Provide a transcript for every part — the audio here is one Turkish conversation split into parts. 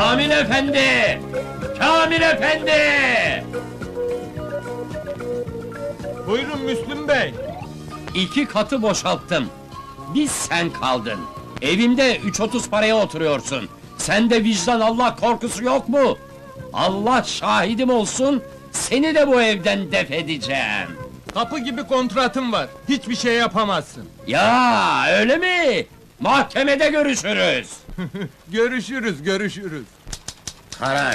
Kamil efendi! Kamil efendi! Buyurun Müslüm Bey. 2 katı boşalttım. Bir sen kaldın. Evimde 3.30 paraya oturuyorsun. Sende vicdan Allah korkusu yok mu? Allah şahidim olsun, seni de bu evden def edeceğim. Kapı gibi kontratım var. Hiçbir şey yapamazsın. Ya öyle mi? Mahkemede görüşürüz. Görüşürüz. Karar.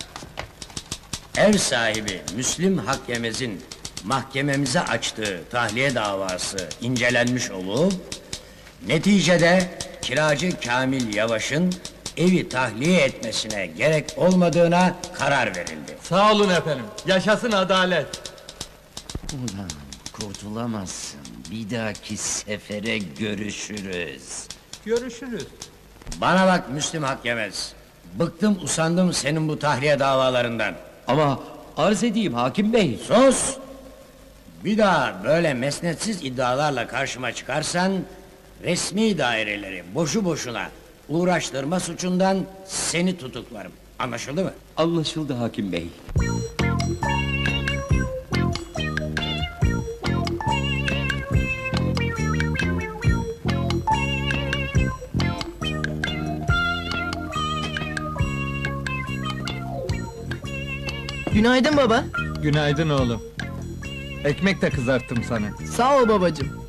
Ev sahibi Müslim Hakkemez'in mahkememize açtığı tahliye davası incelenmiş olup, neticede kiracı Kamil Yavaş'ın evi tahliye etmesine gerek olmadığına karar verildi. Sağ olun efendim. Yaşasın adalet. Ulan kurtulamazsın. Bir dahaki sefere görüşürüz. Görüşürüz. Bana bak Müslim Hakkemez, bıktım usandım senin bu tahliye davalarından. Ama arz edeyim hakim bey. Sus! Bir daha böyle mesnetsiz iddialarla karşıma çıkarsan, resmi daireleri boşu boşuna uğraştırma suçundan seni tutuklarım. Anlaşıldı mı? Anlaşıldı hakim bey. Günaydın baba. Günaydın oğlum. Ekmek de kızarttım sana. Sağ ol babacığım.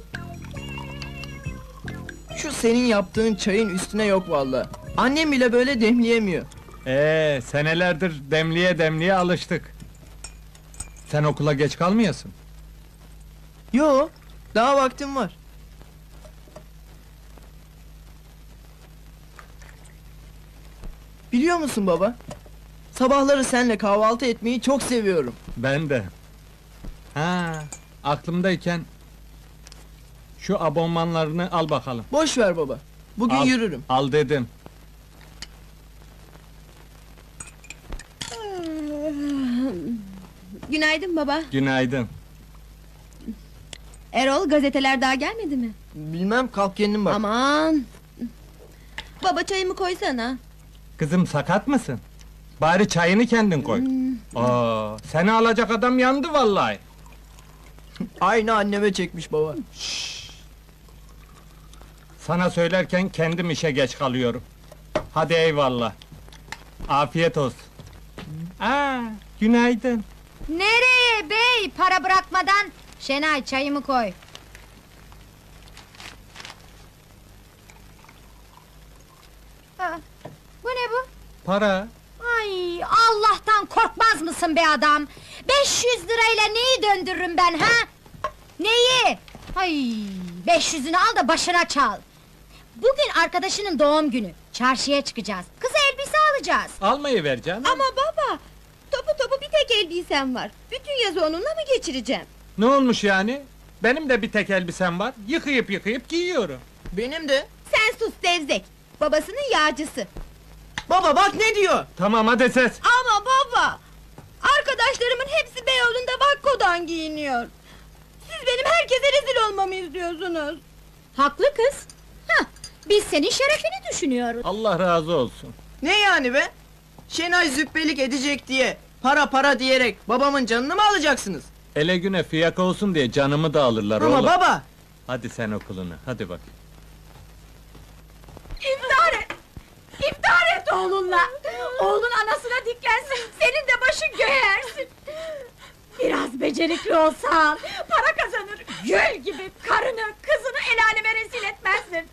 Şu senin yaptığın çayın üstüne yok vallahi. Annem bile böyle demleyemiyor. Senelerdir demliye alıştık. Sen okula geç kalmıyorsun. Yo, daha vaktim var. Biliyor musun baba? Sabahları seninle kahvaltı etmeyi çok seviyorum. Ben de. Aklımdayken şu abonmanlarını al bakalım. Boş ver baba. Bugün Al, yürürüm. Al dedim. Günaydın baba. Günaydın. Erol, gazeteler daha gelmedi mi? Bilmem, kalk kendin bak. Aman! Baba, çayımı koysana. Kızım sakat mısın? Bari çayını kendin koy. Seni alacak adam yandı vallahi. Aynı anneme çekmiş baba. Sana söylerken kendim işe geç kalıyorum. Hadi eyvallah. Afiyet olsun. Günaydın. Nereye bey? Para bırakmadan Şenay çayımı koy. Bu ne bu? Para. Ay Allah'tan korkmaz mısın be adam? 500 lirayla neyi döndürürüm ben ha? Neyi? Ay 500'ünü al da başına çal. Bugün arkadaşının doğum günü. Çarşıya çıkacağız. Kıza elbise alacağız. Almayı ver canım. Ama baba! Topu bir tek elbisem var. Bütün yazı onunla mı geçireceğim? Ne olmuş yani? Benim de bir tek elbisem var. Yıkayıp giyiyorum. Benim de. Sen sus Devzek! Babasının yağcısı. Baba bak ne diyor? Tamam hadi ses. Ama baba! Arkadaşlarımın hepsi Beyoğlu'nda Vakko'dan giyiniyor. Siz benim herkese rezil olmamı istiyorsunuz. Haklı kız. Hah, biz senin şerefini düşünüyoruz. Allah razı olsun. Ne yani be? Şenay züppelik edecek diye, para diyerek babamın canını mı alacaksınız? Ele güne fiyaka olsun diye canımı da alırlar Ama oğlum. baba! Hadi sen okuluna, hadi bak. İftihar et oğlunla! Oğlun anasına diklensin, senin de başın göğe ersin! Biraz becerikli olsan, para kazanır, gül gibi karını, kızını el aleme rezil etmezsin!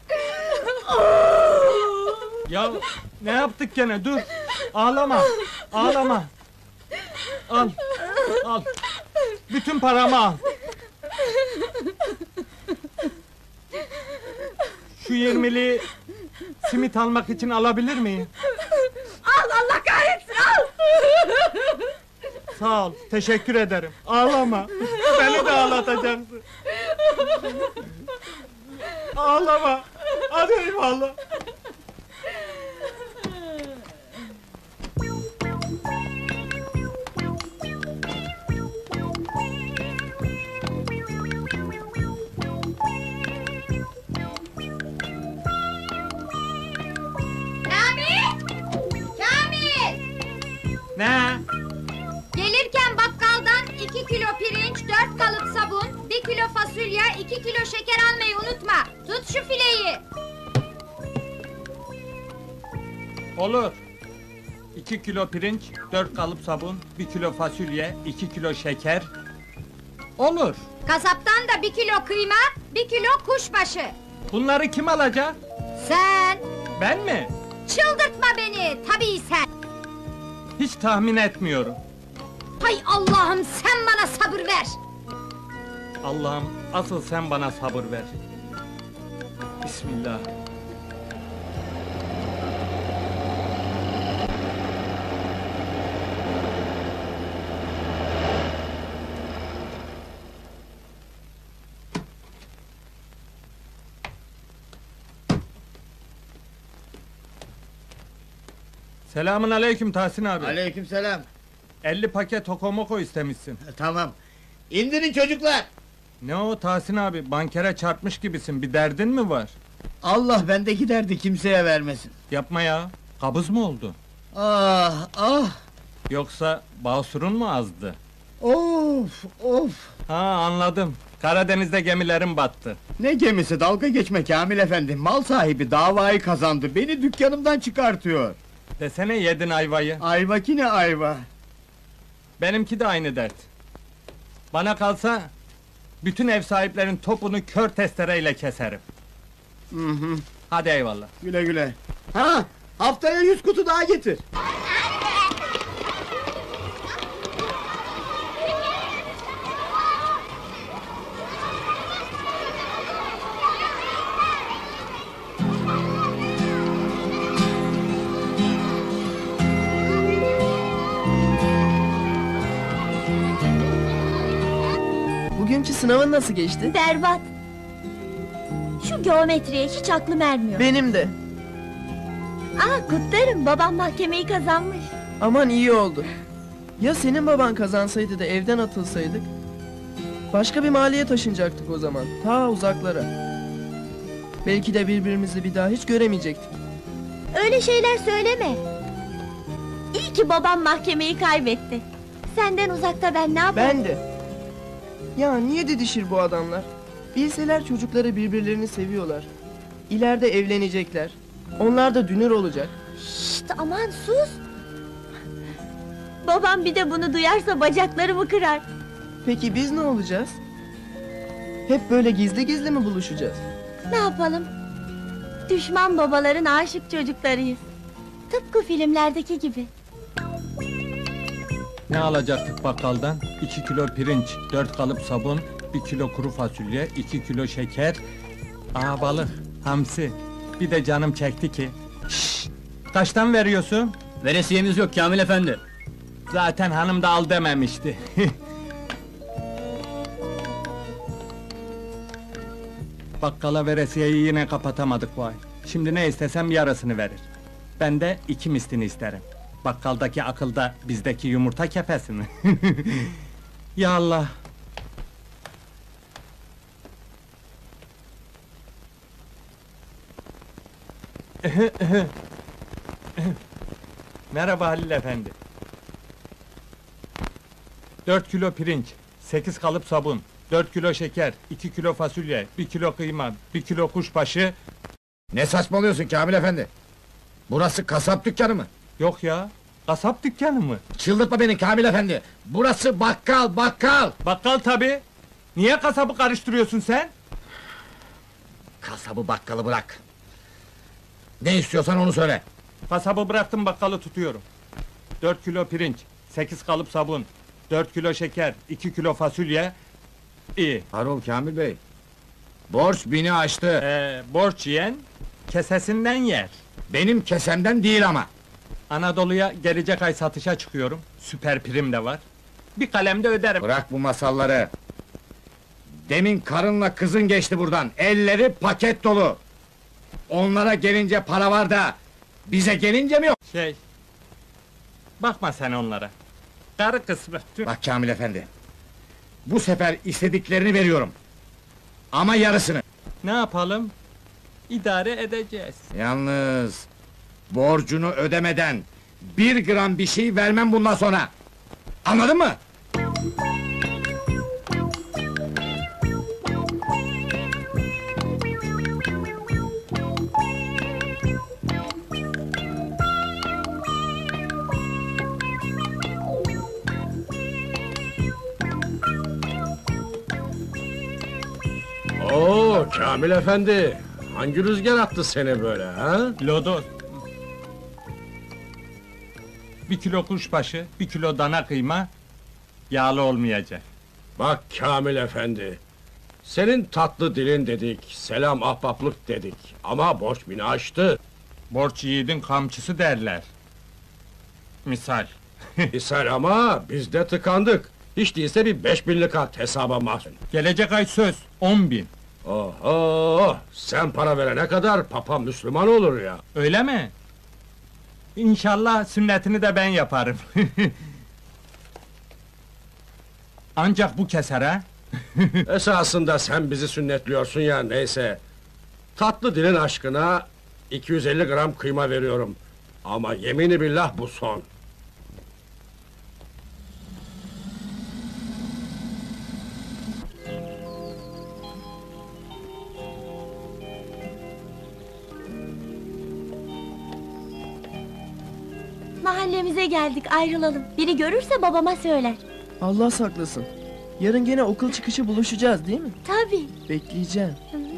Ya ne yaptık gene, dur! Ağlama! Al! Bütün paramı al! Şu 20'liği simit almak için alabilir miyim? Al, Allah kahretsin, al! Sağ ol, teşekkür ederim. Ağlama! Beni de ağlatacaksın. Ağlama! Hadi eyvallah! Kamil! Kamil! Ne? Gelirken bakkaldan 2 kilo pirinç, 4 kalıp sabun, 1 kilo fasulye, 2 kilo şeker almayı unutma. Tut şu fileyi. Olur. 2 kilo pirinç, 4 kalıp sabun, 1 kilo fasulye, 2 kilo şeker. Olur. Kasaptan da 1 kilo kıyma, 1 kilo kuşbaşı. Bunları kim alacak? Sen Ben mi? çıldırtma beni, tabii sen. Hiç tahmin etmiyorum. Hay Allah'ım, sen bana sabır ver. Allah'ım, asıl sen bana sabır ver. Bismillah. Selamun aleyküm Tahsin abi. Aleykümselam. 50 paket okomoko istemişsin. Tamam. İndirin çocuklar. Ne o Tahsin abi, bankere çarpmış gibisin, bir derdin mi var? Allah bendeki derdi kimseye vermesin. Yapma ya, kabız mı oldu? Ah ah. Yoksa basurun mu azdı? Of of. Ha anladım, Karadeniz'de gemilerin battı. Ne gemisi, dalga geçme Kamil efendi. Mal sahibi davayı kazandı. Beni dükkanımdan çıkartıyor. Desene yedin ayvayı. Ayva ki ne ayva. Benimki de aynı dert. Bana kalsa, bütün ev sahiplerin topunu kör testereyle keserim. Hı hı. Hadi eyvallah. Güle güle. Ha, haftaya 100 kutu daha getir. Bugünkü sınavın nasıl geçti? Berbat. Şu geometriye hiç aklım ermiyor. Benim de. Aa, kutlarım, babam mahkemeyi kazanmış. Aman iyi oldu. Ya senin baban kazansaydı da evden atılsaydık? Başka bir mahalleye taşınacaktık o zaman. Ta uzaklara. Belki de birbirimizi bir daha hiç göremeyecektik. Öyle şeyler söyleme. İyi ki babam mahkemeyi kaybetti. Senden uzakta ben ne yaparım? Ben de. Ya niye didişir bu adamlar? Bilseler çocukları birbirlerini seviyorlar. İleride evlenecekler. Onlar da dünür olacak. Şşt, aman sus! Babam bir de bunu duyarsa bacaklarımı kırar. Peki biz ne olacağız? Hep böyle gizli gizli mi buluşacağız? Ne yapalım? Düşman babaların aşık çocuklarıyız. Tıpkı filmlerdeki gibi. Ne alacaktık bakkaldan? 2 kilo pirinç, 4 kalıp sabun, 1 kilo kuru fasulye, 2 kilo şeker... Aa balık, hamsi. Bir de canım çekti ki. Şşş! Kaçtan veriyorsun? Veresiyemiz yok Kamil efendi. Zaten hanım da al dememişti. Bakkala veresiyeyi yine kapatamadık vay. Şimdi ne istesem yarısını verir. Ben de 2 mislini isterim. Bakkaldaki akılda bizdeki yumurta kefesi mi? Ya Allah! Merhaba Halil efendi. 4 kilo pirinç, 8 kalıp sabun, 4 kilo şeker, 2 kilo fasulye, 1 kilo kıyma, 1 kilo kuşbaşı... Ne saçmalıyorsun Kamil efendi? Burası kasap dükkanı mı? Yok ya, kasap dükkanı mı? Çıldırtma beni Kamil efendi! Burası bakkal, bakkal! Bakkal tabi. Niye kasabı karıştırıyorsun sen? Kasabı bakkalı bırak! Ne istiyorsan onu söyle! Kasabı bıraktım, bakkalı tutuyorum. 4 kilo pirinç, 8 kalıp sabun, 4 kilo şeker, 2 kilo fasulye... İyi. Harol Kamil bey! Borç bini aştı! Borç yiyen, kesesinden yer. Benim kesemden değil ama! Anadolu'ya gelecek ay satışa çıkıyorum. Süper prim de var. Bir kalemde öderim. Bırak bu masalları! Demin karınla kızın geçti buradan, elleri paket dolu! Onlara gelince para var da, bize gelince mi yok? Bakma sen onlara. Karı kısmı. Bak Kamil efendi! Bu sefer istediklerini veriyorum! Ama yarısını! Ne yapalım? İdare edeceğiz. Yalnız... Borcunu ödemeden... Bir gram bir şey vermem bundan sonra. Anladın mı? Oo Kamil efendi, hangi rüzgar attı seni böyle ha? Lodos. 1 kilo kuşbaşı, 1 kilo dana kıyma, yağlı olmayacak. Bak Kamil efendi, senin tatlı dilin dedik, selam ahbaplık dedik ama borç bini aştı. Borç yiğidin kamçısı derler. Misal. İshal ama biz de tıkandık. Hiç değilse bir 5000'lik at hesaba mahzun. Gelecek ay söz, 10.000. Oho, sen para verene kadar papa Müslüman olur ya. Öyle mi? İnşallah sünnetini de ben yaparım. Ancak bu keser ha? Esasında sen bizi sünnetliyorsun ya, neyse. Tatlı dilin aşkına 250 gram kıyma veriyorum. Ama yemini billah bu son. Mahallemize geldik, ayrılalım. Biri görürse babama söyler. Allah saklasın. Yarın gene okul çıkışı buluşacağız değil mi? Tabii. Bekleyeceğim.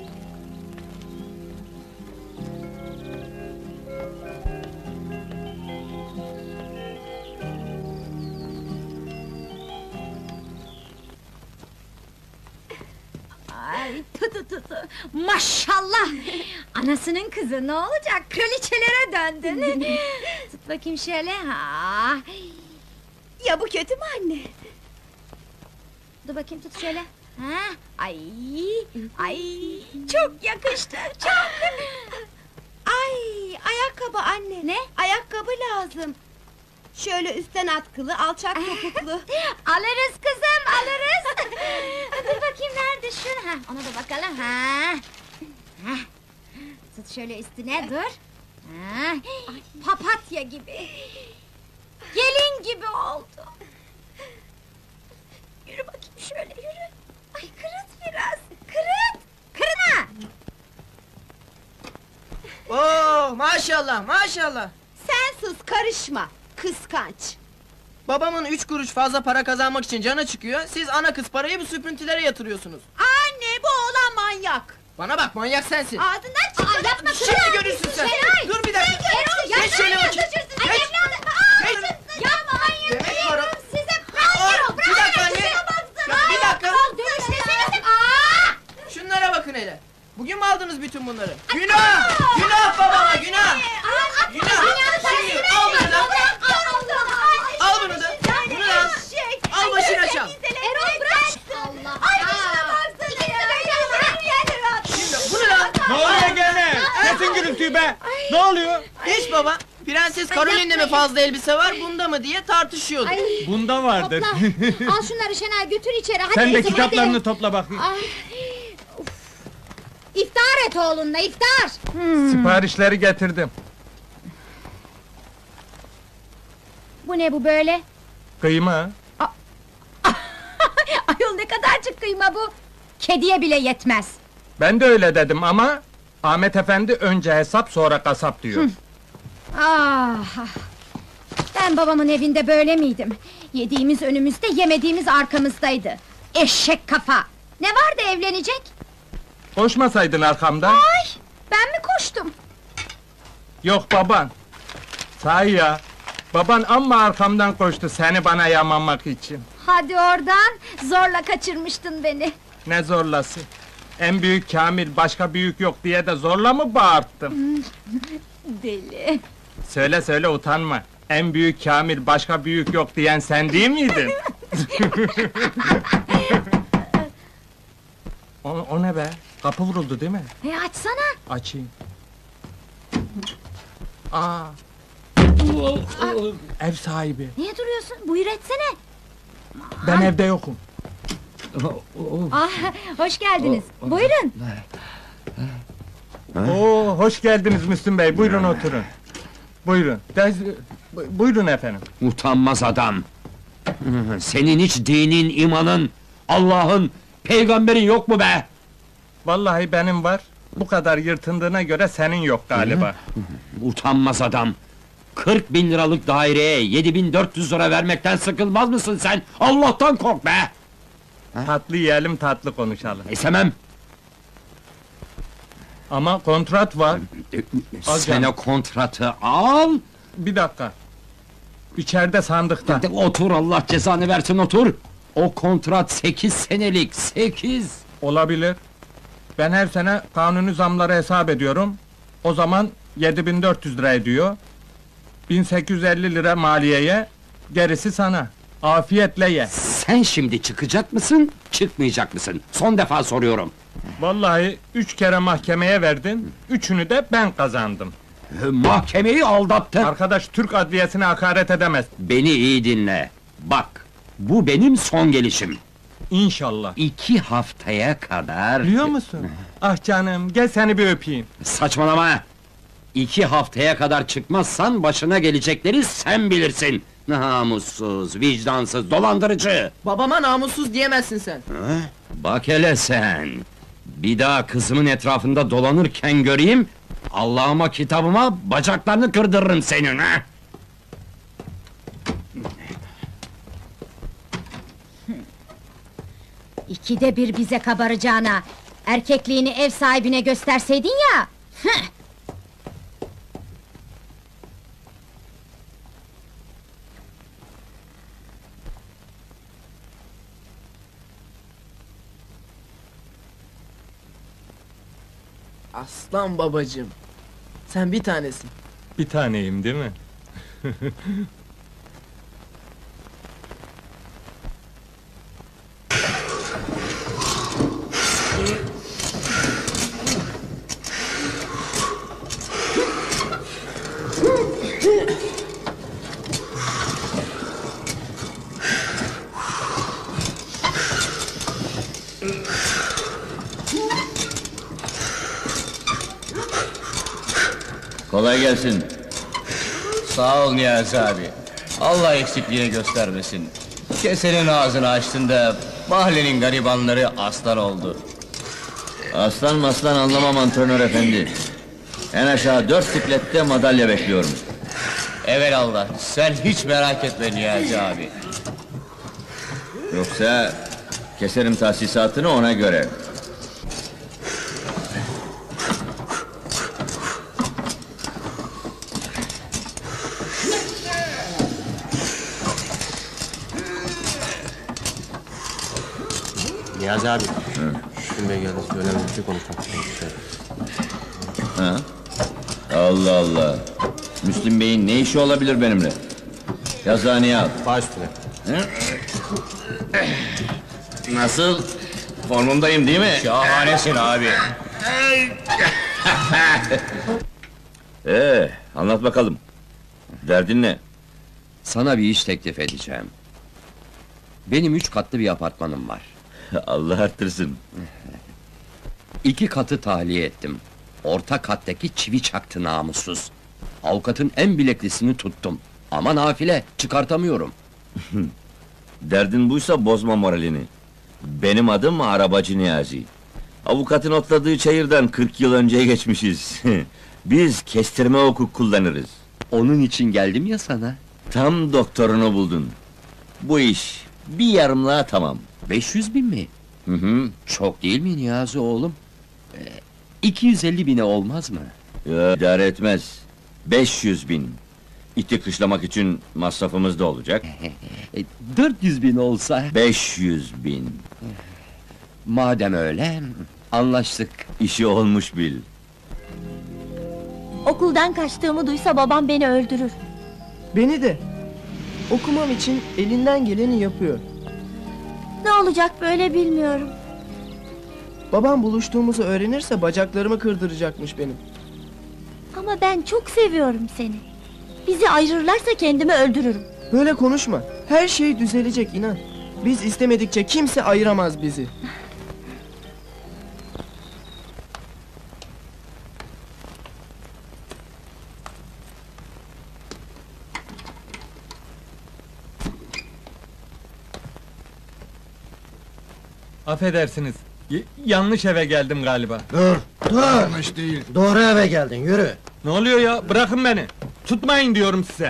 Ay tu. Maşallah! Anasının kızı ne olacak? Kraliçelere döndün. Tut bakayım şöyle. Ha. Ya bu kötü mü anne? Dur bakayım tut şöyle. Ha. Ay çok yakıştı. Çok. Ay, ayakkabı anne. Ne? Ayakkabı lazım. Şöyle üstten atkılı, alçak topuklu. Alırız kızım, alırız. Dur bakayım nerede şu? Ha, ona da bakalım. Ha. Tut şöyle üstüne dur. Ha. Papatya gibi. Gelin gibi oldu. Yürü bakayım şöyle yürü. Ay kırıt biraz. Kırıt. Kırına. Oo, maşallah maşallah. Sen sus, karışma. Kıskanç. Babamın 3 kuruş fazla para kazanmak için canı çıkıyor. Siz ana kız parayı bu süprüntülere yatırıyorsunuz. Anne, bu oğlan manyak. Bana bak, manyak sensin. Ağzından çıktı. Yapma kızım. Şimdi görürsün sen. Şenay. Dur bir dakika. Erol, Geç şöyle bakayım. Ay Geç. evladım. Geç. Yapmayın Demek diyorum para- size. Aa, bir dakika anne. Bir dakika. Dönüştesenize. Şunlara bakın hele. Bugün mü aldınız bütün bunları? Günah! Günah babama, günah! Günah! Şimdi al bunu da. Al bunu da. Bunu da al. Al başına çal. Erol bırak. Allah. Ay şuna baksana ya. Şimdi bunu da. Ne oluyor gene? Kesin gürültüyü be! Ne oluyor? Hiç baba. Prenses Caroline'de mi fazla elbise var, bunda mı diye tartışıyorduk. Bunda vardır. Topla. Al şunları Şenay götür içeri. Hadi Sen de kızım, kitaplarını hadi. topla bakayım. Ay. Uf. İftar et oğlunla iftar. Siparişleri getirdim. Bu ne bu böyle? Kıyma. Ayol ne kadarcık kıyma bu? Kediye bile yetmez. Ben de öyle dedim ama Ahmet Efendi önce hesap sonra kasap diyor. Ah! Ben babamın evinde böyle miydim? Yediğimiz önümüzde, yemediğimiz arkamızdaydı. Eşek kafa! Ne vardı evlenecek? Koşmasaydın arkamdan. Ay! Ben mi koştum? Yok baban. Sahi ya. Baban amma arkamdan koştu seni bana yamanmak için. Hadi oradan, zorla kaçırmıştın beni. Ne zorlası? En büyük Kamil, başka büyük yok diye de zorla mı bağırttım? Deli! Söyle utanma. En büyük Kamil, başka büyük yok diyen sen değil miydin? o ne be? Kapı vuruldu değil mi? Açsana! Açayım. Aa! Ev sahibi. Niye duruyorsun? Buyur etsene! Ben evde yokum. Ah, hoş geldiniz. Buyurun! Oo, hoş geldiniz Müslüm Bey. Buyurun oturun. Buyurun. Buyurun efendim. Utanmaz adam! Senin hiç dinin, imanın, Allah'ın, peygamberin yok mu be? Vallahi benim var. Bu kadar yırtındığına göre senin yok galiba. Utanmaz adam! 40.000 liralık daireye 7.400 lira vermekten sıkılmaz mısın sen? Allah'tan kork be! Tatlı yiyelim, tatlı konuşalım. İstemem! Ama kontrat var. Al Sen canım. o kontratı al! Bir dakika. İçeride sandıkta. Hadi otur, Allah cezanı versin, otur! O kontrat 8 senelik, 8! Olabilir. Ben her sene kanuni zamları hesap ediyorum. O zaman 7400 lira ediyor. 1850 lira maliyeye, gerisi sana. Afiyetle ye. Sen şimdi çıkacak mısın, çıkmayacak mısın? Son defa soruyorum! Vallahi 3 kere mahkemeye verdin, üçünü de ben kazandım. Mahkemeyi aldattın! Arkadaş Türk adliyesine hakaret edemez. Beni iyi dinle! Bak, bu benim son gelişim! İnşallah. 2 haftaya kadar... Biliyor musun? Ah canım, gel seni bir öpeyim. Saçmalama! 2 haftaya kadar çıkmazsan başına gelecekleri sen bilirsin! Namussuz, vicdansız, dolandırıcı! Babama namussuz diyemezsin sen. Bak hele sen! Bir daha kızımın etrafında dolanırken göreyim... Allah'ıma kitabıma bacaklarını kırdırırım senin ha! İkide bir bize kabaracağına, erkekliğini ev sahibine gösterseydin ya! Hıh! Aslan babacığım. Sen bir tanesin. Bir taneyim değil mi? Kolay gelsin. Sağ ol Niyazi abi. Allah eksikliğini göstermesin. Kesenin ağzını açtın da mahallenin garibanları aslan oldu. Aslan maslan anlamam antrenör efendi. En aşağı 4 siklette madalya bekliyorum. Evelallah, sen hiç merak etme Niyazi abi. Yoksa keserim tahsisatını ona göre. Niyazi abi. Müslüm Bey geldi, size önemli bir şey konuşmak istiyorum. Ha? Allah Allah! Müslüm Bey'in ne işi olabilir benimle? Yazıhaneye al. Baş üstüne. Nasıl? Formundayım değil mi? Şahanesin abi. Anlat bakalım. Derdin ne? Sana bir iş teklif edeceğim. Benim 3 katlı bir apartmanım var. Allah arttırsın. 2 katı tahliye ettim. Orta kattaki çivi çaktı namussuz. Avukatın en bileklisini tuttum. Ama nafile, çıkartamıyorum. Derdin buysa bozma moralini. Benim adım Arabacı Niyazi. Avukatın otladığı çayırdan 40 yıl önceye geçmişiz. Biz kestirme hukuk kullanırız. Onun için geldim ya sana. Tam doktorunu buldun. Bu iş bir yarımlığa tamam. 500.000 mi? Hı hı. Çok değil mi Niyazi oğlum? 250.000'e olmaz mı? Ya, idare etmez. 500.000. İti kışlamak için masrafımız da olacak. 400.000 olsa? 500.000. Madem öyle, anlaştık. İşi olmuş bil. Okuldan kaçtığımı duysa babam beni öldürür. Beni de. Okumam için elinden geleni yapıyor. Ne olacak böyle bilmiyorum. Babam buluştuğumuzu öğrenirse bacaklarımı kırdıracakmış benim. Ama ben çok seviyorum seni. Bizi ayırırlarsa kendimi öldürürüm. Böyle konuşma. Her şey düzelecek inan. Biz istemedikçe kimse ayıramaz bizi. Affedersiniz. Yanlış eve geldim galiba. Dur! Yanlış değil. Doğru eve geldin, yürü! Ne oluyor ya? Bırakın beni! Tutmayın diyorum size!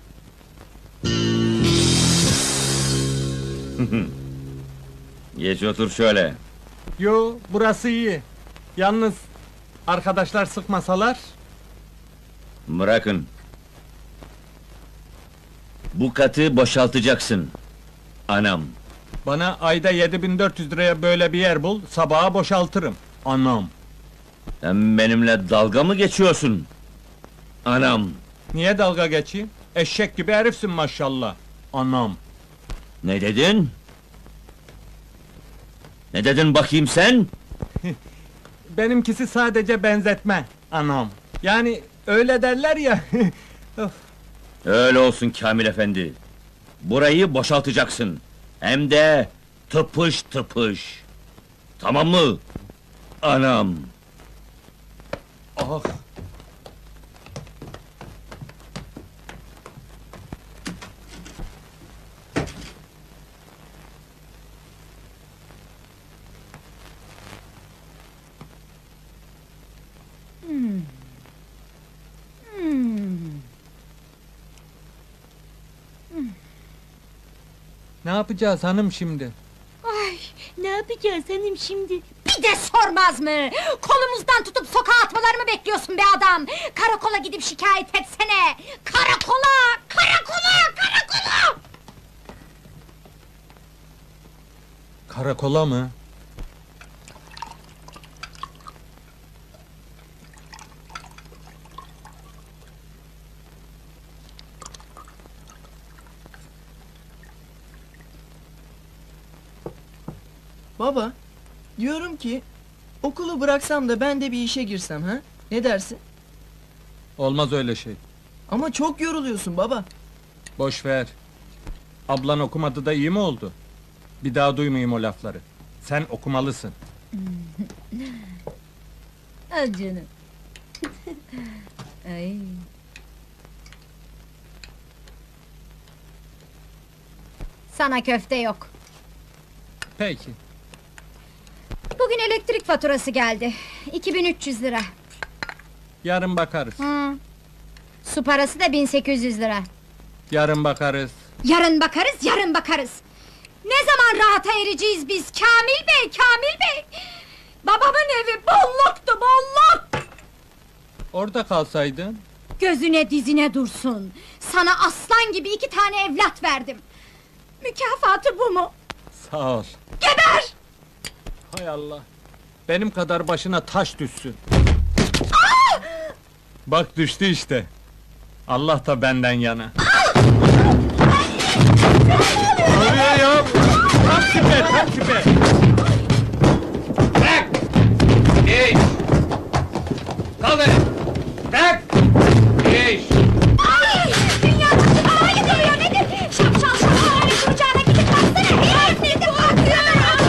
Geç otur şöyle. Yo, burası iyi. Yalnız, arkadaşlar sıkmasalar... Bırakın. Bu katı boşaltacaksın. Anam. Bana ayda 7400 liraya böyle bir yer bul, sabaha boşaltırım. Anam. Sen benimle dalga mı geçiyorsun? Anam. Niye dalga geçeyim? Eşek gibi herifsin maşallah. Anam. Ne dedin? Ne dedin bakayım sen? Benimkisi sadece benzetme, anam. Yani öyle derler ya. Of. Öyle olsun Kamil efendi. Burayı boşaltacaksın. Hem de tıpış tıpış. Tamam mı? Anam. Ah. Ne yapacağız hanım şimdi? Ay, ne yapacağız hanım şimdi? Bir de sormaz mı? Kolumuzdan tutup sokağa atmalarımı bekliyorsun be adam! Karakola gidip şikayet etsene! Karakola! Karakola! Karakola! Karakola mı? Baba, diyorum ki okulu bıraksam da ben de bir işe girsem ha? Ne dersin? Olmaz öyle şey. Ama çok yoruluyorsun baba. Boş ver. Ablan okumadı da iyi mi oldu? Bir daha duymayayım o lafları. Sen okumalısın. Al canım. Ay. Sana köfte yok. Peki. Bugün elektrik faturası geldi. 2300 lira. Yarın bakarız. Hı. Su parası da 1800 lira. Yarın bakarız. Yarın bakarız, yarın bakarız. Ne zaman rahata ereceğiz biz Kamil Bey, Kamil Bey? Babamın evi bolluktu, bolluk! Orada kalsaydın. Gözüne dizine dursun. Sana aslan gibi 2 tane evlat verdim. Mükafatı bu mu? Sağ ol. Geber! Hay Allah. Benim kadar başına taş düşsün. Bak düştü işte. Allah da benden yana. Ne oluyor ya? Tam süper, tam süper. Bırak! İş! Kaldır! Bırak! İş! Ay! Dünya kutluğa gidiyor nedir? Şapşal şapşal kucağına gidip baksana! Herif nedir bakıyor?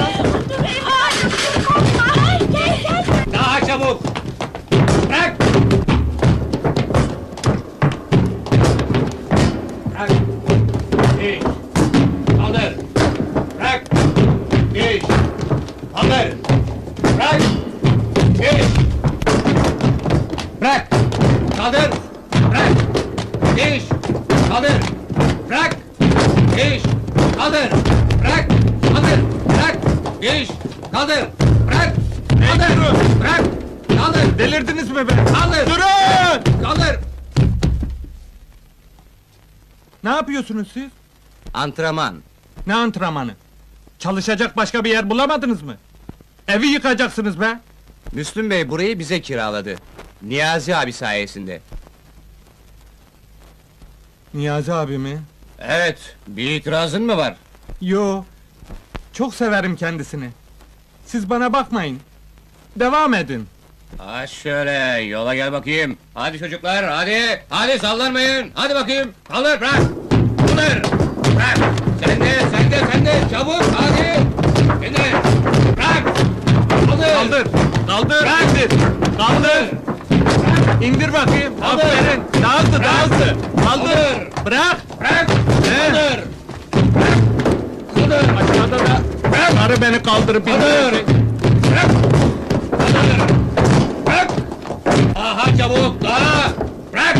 Ay! Gel gel! Daha çabuk! Bırak! Bırak! İş! Kaldır! Bırak! İş! Kaldır! Bırak! İş! Bırak! Kaldır! Bırak! İş! Kaldır! Bırak! İş! Kaldır! Bırak! Kaldır! Bırak! İş! Kaldır! Bırak! Kaldır! Bırak! Kaldır! Delirdiniz mi be? Kaldır! Durun! Kaldır! Ne yapıyorsunuz siz? Antrenman. Ne antrenmanı? Çalışacak başka bir yer bulamadınız mı? Evi yıkacaksınız be! Müslüm Bey burayı bize kiraladı. Niyazi abi sayesinde. Niyazi abi mi? Evet, bir itirazın mı var? Yo. Çok severim kendisini. Siz bana bakmayın. Devam edin. Ha şöyle, yola gel bakayım. Hadi çocuklar, hadi! Hadi sallanmayın! Hadi bakayım! Kaldır! Bırak! Kaldır! Bırak! Sen de! Çabuk! Hadi! Şimdi! Bırak! Kaldır! Kaldır! Kaldır! Bırak! İndir! Kaldır! İndir bakayım! Kaldır! Aferin! Daha hızlı, daha hızlı! Kaldır! Kaldır! Bırak! Bırak! Ne? Kaldır! Bırak! Kaldır! Aşağıda da... Bırak! Karı beni kaldırıp Kaldır! Bırak! Kaldır! Bırak! Daha çabuk, daha! Bırak!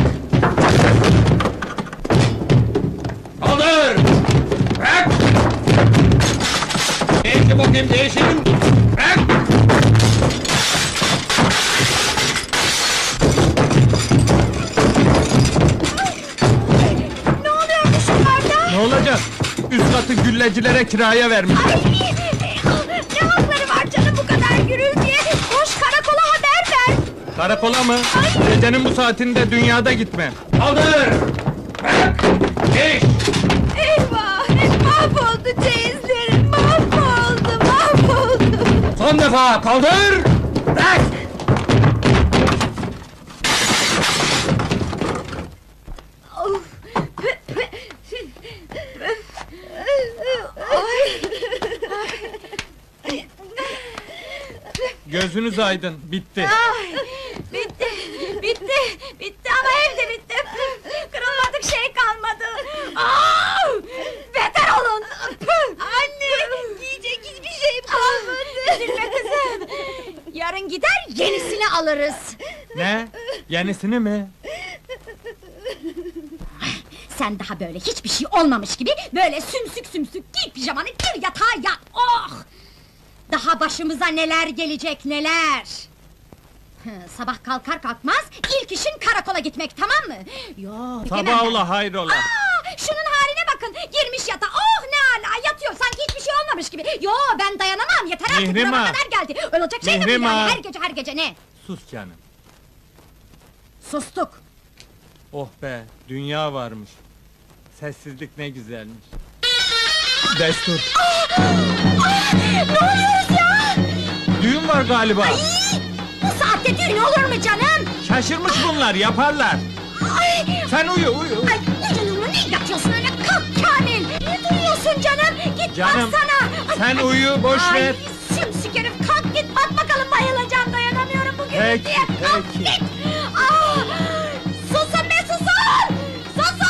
Kaldır! Bırak! Değişin bakayım, değişin! Bırak! Ne oluyormuş yukarıda? Ne olacak? Üst katı güllecilere kiraya vermiş. Ay! Ne hakları var canım bu kadar gürültüye? Koş karakola haber ver! Karakola mı? Gecenin bu saatinde dünyada gitme. Kaldır! Bırak! Değiş! Eyvah! Mahvoldu çeyizlerim! Mahvoldu! Son defa kaldır! Bırak! Gözünüz aydın, bitti. Bitti ama evde bitti! Kırılmadık şey kalmadı! Beter olun! Anne! Giyecek hiçbir şeyim kalmadı! Üzülme kızım! Yarın gider yenisini alırız! Ne? Yenisini mi? Sen daha böyle hiçbir şey olmamış gibi, böyle sümsük giy pijamanı, gir yatağa yat! Oh! Daha başımıza neler gelecek, neler! Sabah kalkar kalkmaz, ilk işin karakola gitmek, tamam mı? Yo, Sabah ola, hayrola! Şunun haline bakın, girmiş yatağa, oh ne ala, yatıyor sanki hiçbir şey olmamış gibi! Yo, ben dayanamam, yeter artık, Mihrimah! burama kadar geldi! Olacak şey de bu Mihrimah! yani, her gece ne? Sus canım. Sustuk! Oh be, dünya varmış. Sessizlik ne güzelmiş. Destur. Ne oluyoruz ya? Düğün var galiba. Bu saatte düğün olur mu canım? Şaşırmış bunlar, yaparlar. Sen uyu. Ay, canım ne yatıyorsun öyle, kalk Kamil! Ne duruyorsun canım? Git Canım, baksana! sen uyu, boş ver. Sümsük herif, kalk git bak bakalım, bayılacağım, dayanamıyorum bugün Peki, diye! Kalk peki. git! Susun be, susun! Susun!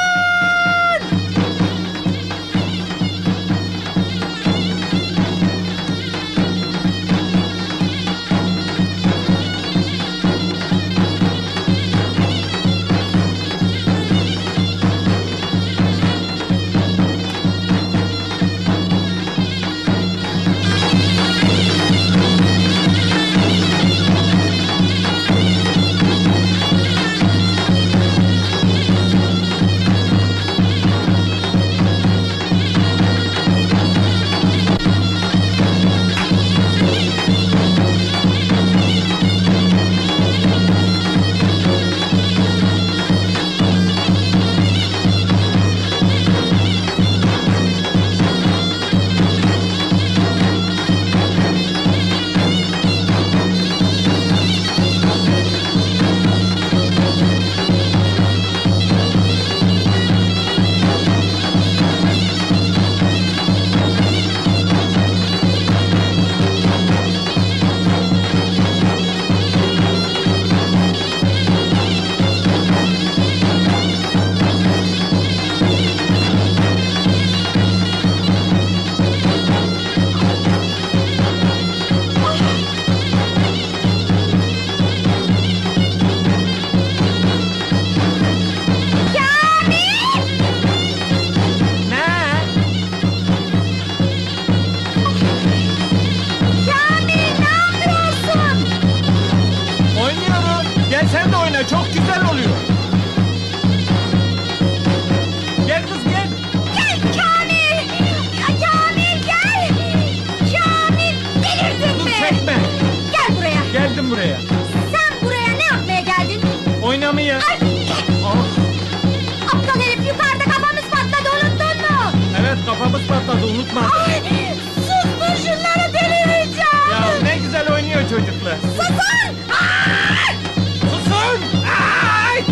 oyna, çok güzel oluyor. Gel kız gel. Gel Kamil! Kamil gel! Kamil delirdin Dur mi? çekme. Gel buraya! Geldim buraya. Sen buraya ne yapmaya geldin? Oynamaya. Ay! Aptal herif, yukarıda kafamız patladı, unuttun mu? Evet, kafamız patladı, unutma. Ay! Sus şunları, delireceğim! Ya ne güzel oynuyor çocuklar. Susun! Ay! Susun! Ay!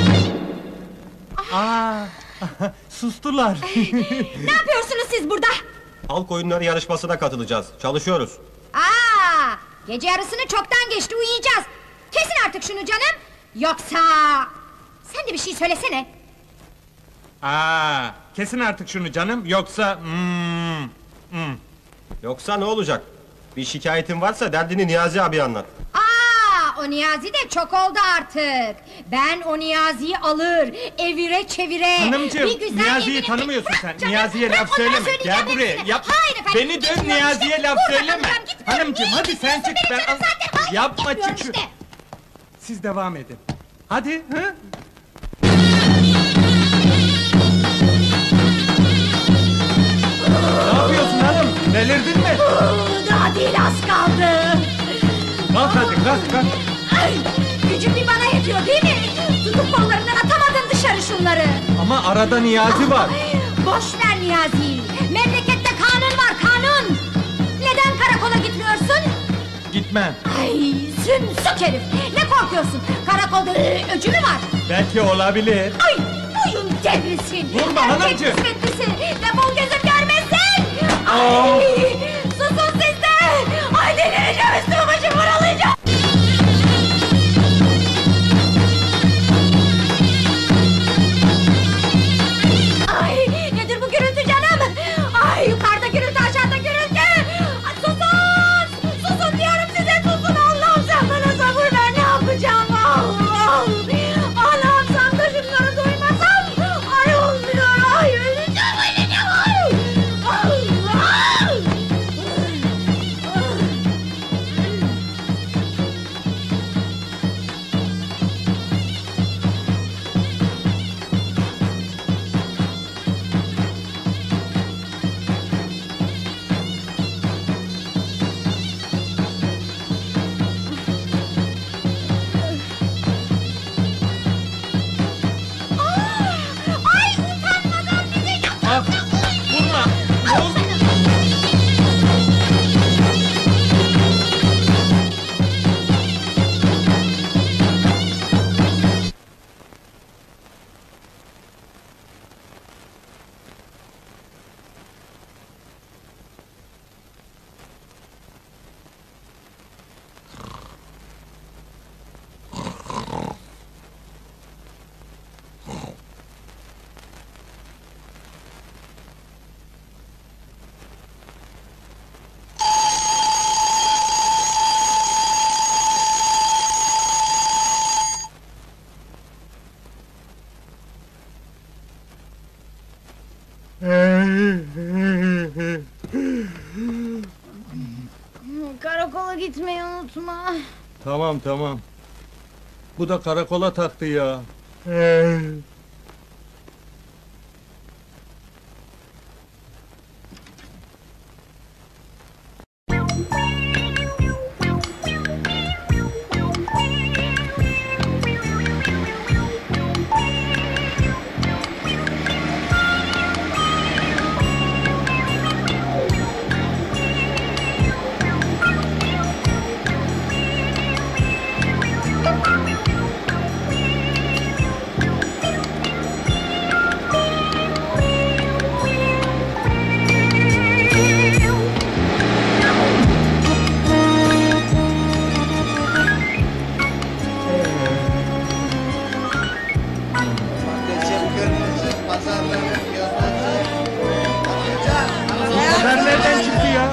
Aa, sustular. Ne yapıyorsunuz siz burada? Halk oyunları yarışmasına katılacağız. Çalışıyoruz. Aa! Gece yarısını çoktan geçti, uyuyacağız. Kesin artık şunu canım. Yoksa... Sen de bir şey söylesene. Aa, kesin artık şunu canım, yoksa... Yoksa ne olacak? Bir şikayetin varsa derdini Niyazi abi anlat. O Niyazi de çok oldu artık. Ben o Niyazi'yi alır, evire çevire... Hanımcığım, bir güzel Niyazi'yi evine- tanımıyorsun sen. Canım, Niyazi'ye bırak laf onlara söyleme. söyleyeceğim Gel buraya, hepsini. yap. Hayır efendim, Beni dön, gitmiyorum Niyazi'ye işte. laf Burada söyleme. kalacağım, gitmiyorum. Hanımcığım, Niye hadi sen çık, gidiyorsun ben... beni canım zaten? Hayır, Yapma, gitmiyorum çık şu... işte. Siz devam edin. Hadi, hı? Ne yapıyorsun hanım? Delirdin mi? Daha değil, az kaldı. Kalk hadi, kalk. Ay, gücüm bir bana yetiyor değil mi? Tutup kollarından atamadın dışarı şunları. Ama arada Niyazi var. Boş ver Niyazi'yi. Memlekette kanun var, kanun. Neden karakola gitmiyorsun? Gitmem. Ay, sümsük herif. Ne korkuyorsun? Karakolda öcü mü var? Belki olabilir. Ay, boyun devrilsin. Vurma hanımcığım. Erkek kısmetlisi. Defol gözüm görmesin. Ay, susun siz de. Ay, delireceğim, üstüme başımı vuralayacağım. Ay, nedir bu gürültü canım? Ay, yukarıda gürültü, aşağıda gürültü. Ay, susun! Susun diyorum size, susun! Allah'ım sen bana sabır ver, ne yapacağım? Allah! Ah, ne yapsam da şunları duymasam? Ay, olmuyor, ay, öleceğim! Allah! Ay, utanmadan bizi yatakta Vurma! Karakola gitmeyi unutma. Tamam. Bu da karakola taktı ya. Sen nereden çıktı ya?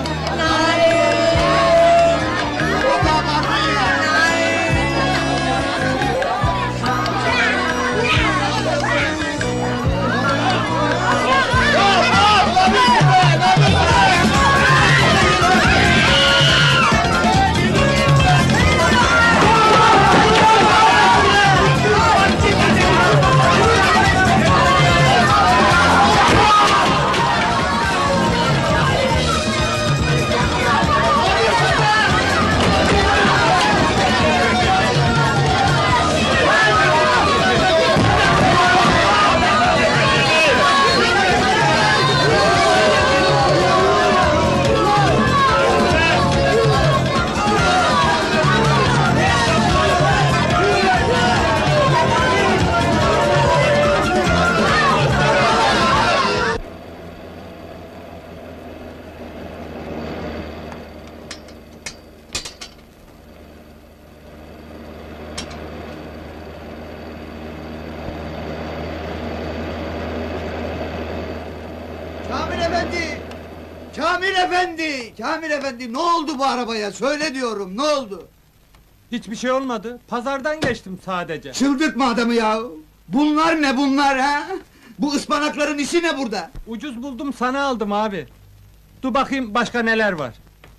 Kamil efendi! Kamil efendi, ne oldu bu arabaya? Söyle diyorum, ne oldu? Hiçbir şey olmadı. Pazardan geçtim sadece. Çıldırtma adamı ya! Bunlar ne bunlar ha? Bu ıspanakların işi ne burada? Ucuz buldum sana aldım abi. Dur bakayım başka neler var.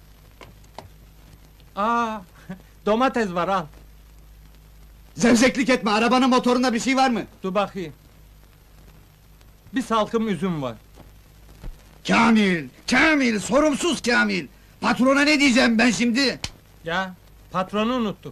Aa, domates var al. Zevzeklik etme, arabanın motorunda bir şey var mı? Dur bakayım. Bir salkım üzüm var. Kamil! Kamil! Sorumsuz Kamil! Patrona ne diyeceğim ben şimdi? Ya, patronu unuttuk.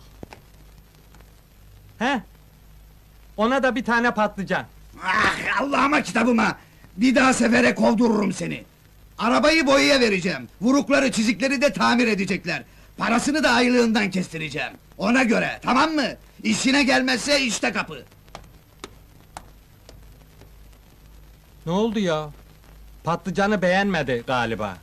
He? Ona da bir tane patlıcan. Ah, Allah'ıma kitabıma! Bir daha sefere kovdururum seni! Arabayı boyaya vereceğim, vurukları çizikleri de tamir edecekler. Parasını da aylığından kestireceğim. Ona göre, tamam mı? İşine gelmezse işte kapı! Ne oldu ya? Patlıcanı beğenmedi galiba.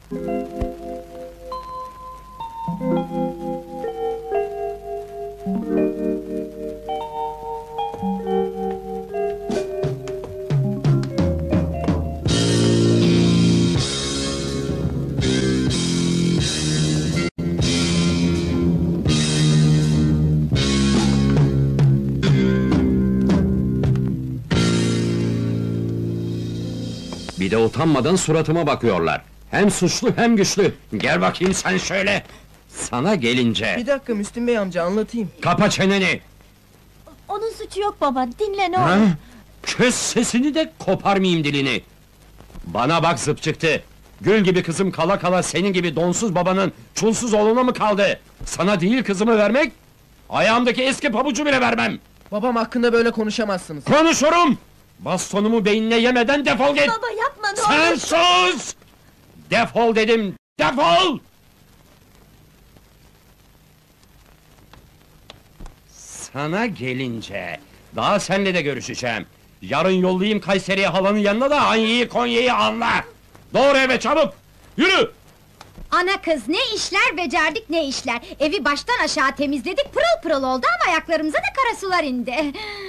Bir de utanmadan suratıma bakıyorlar. Hem suçlu hem güçlü. Gel bakayım sen şöyle. Sana gelince. Bir dakika Müslüm Bey amca, anlatayım. Kapa çeneni. Onun suçu yok baba, dinle ne Ha? olur. Kes sesini de koparmayayım dilini. Bana bak zıp çıktı. Gül gibi kızım kala kala senin gibi donsuz babanın çulsuz oğluna mı kaldı? Sana değil kızımı vermek, ayağımdaki eski pabucu bile vermem. Babam hakkında böyle konuşamazsınız. Konuşurum! Bastonumu beynine yemeden defol git! Baba yapma ne Sen olur. sus! Defol dedim, defol! Sana gelince, daha seninle de görüşeceğim. Yarın yollayayım Kayseri'ye halanın yanına da Anya'yı Konya'yı anla! Doğru eve çabuk! Yürü! Ana kız ne işler becerdik ne işler. Evi baştan aşağı temizledik, pırıl pırıl oldu ama ayaklarımıza da kara sular indi.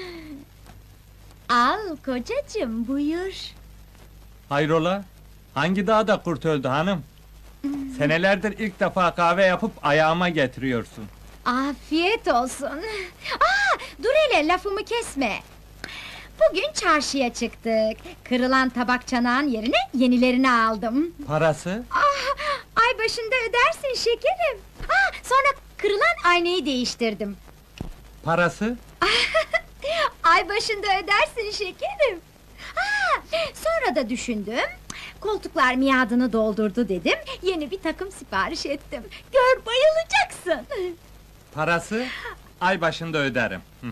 Al kocacığım, buyur. Hayrola? Hangi dağda kurt öldü hanım? Senelerdir ilk defa kahve yapıp ayağıma getiriyorsun. Afiyet olsun. Dur hele, lafımı kesme. Bugün çarşıya çıktık. Kırılan tabak çanağın yerine yenilerini aldım. Parası? Ay başında ödersin şekerim. Sonra kırılan aynayı değiştirdim. Parası? Ay başında ödersin şekerim. Sonra da düşündüm. Koltuklar miadını doldurdu dedim. Yeni bir takım sipariş ettim. Gör, bayılacaksın. Parası? Ay başında öderim. Hı.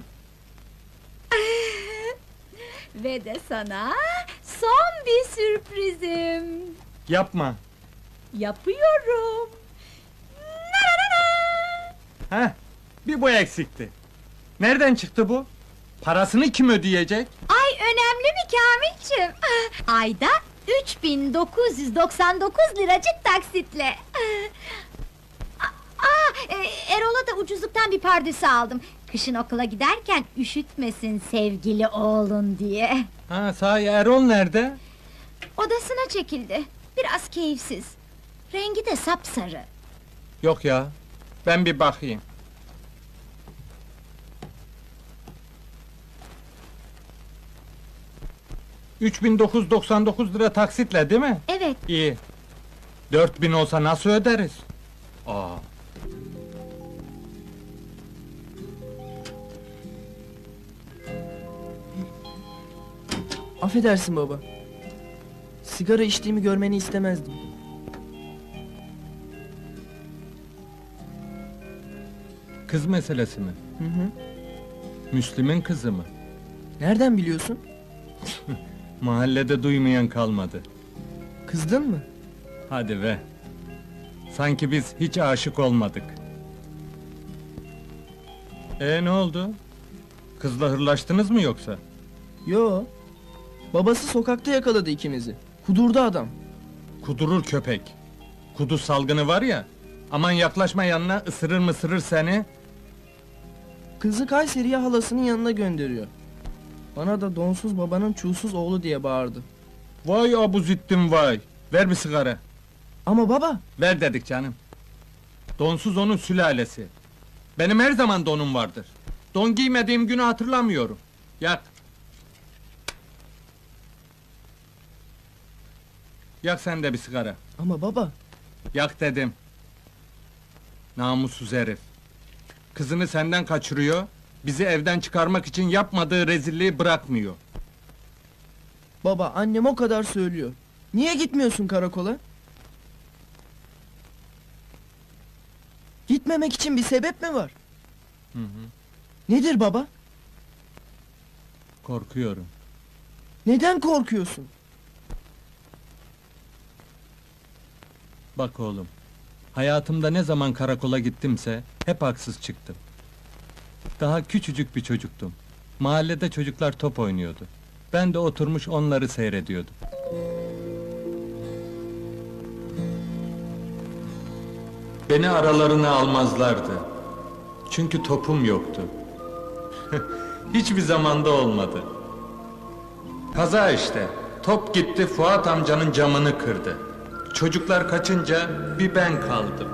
Ve de sana son bir sürprizim. Yapma. Yapıyorum. Heh, bir bu eksikti. Nereden çıktı bu? Parasını kim ödeyecek? Ay önemli mi Kamilciğim? Ayda 3999 liracık taksitle. Erol'a da ucuzluktan bir pardösü aldım. Kışın okula giderken üşütmesin sevgili oğlun diye. Sahi Erol nerede? Odasına çekildi. Biraz keyifsiz. Rengi de sapsarı. Yok ya, ben bir bakayım. ...3999 taksitle değil mi? Evet. İyi. 4000 olsa nasıl öderiz? Affedersin baba. Sigara içtiğimi görmeni istemezdim. Kız meselesi mi? Hı hı. Müslüm'ün kızı mı? Nereden biliyorsun? Mahallede duymayan kalmadı. Kızdın mı? Hadi be! Sanki biz hiç aşık olmadık. Ne oldu? Kızla hırlaştınız mı yoksa? Yo. Babası sokakta yakaladı ikimizi. Kudurdu adam. Kudurur köpek. Kuduz salgını var ya, aman yaklaşma yanına, ısırır mısırır seni. Kızı Kayseri'ye halasının yanına gönderiyor. Bana da donsuz babanın çulsuz oğlu diye bağırdı. Vay abuzittin vay! Ver bir sigara! Ama baba, Ver dedik canım. Donsuz onun sülalesi. Benim her zaman donum vardır. Don giymediğim günü hatırlamıyorum. Yak. Yak sen de bir sigara. ama baba. Yak dedim. Namussuz herif. Kızını senden kaçırıyor, bizi evden çıkarmak için yapmadığı rezilliği bırakmıyor. Baba, annem o kadar söylüyor. Niye gitmiyorsun karakola? Gitmemek için bir sebep mi var? Hı hı. Nedir baba? Korkuyorum. Neden korkuyorsun? Bak oğlum, hayatımda ne zaman karakola gittimse hep haksız çıktım. Daha küçücük bir çocuktum. Mahallede çocuklar top oynuyordu. Ben de oturmuş onları seyrediyordum. Beni aralarına almazlardı. Çünkü topum yoktu. Hiçbir zamanda olmadı. Kaza işte. Top gitti, Fuat amcanın camını kırdı. Çocuklar kaçınca bir ben kaldım.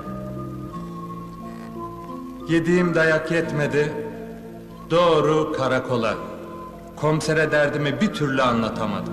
Yediğim dayak yetmedi. Doğru karakola. Komisere derdimi bir türlü anlatamadım.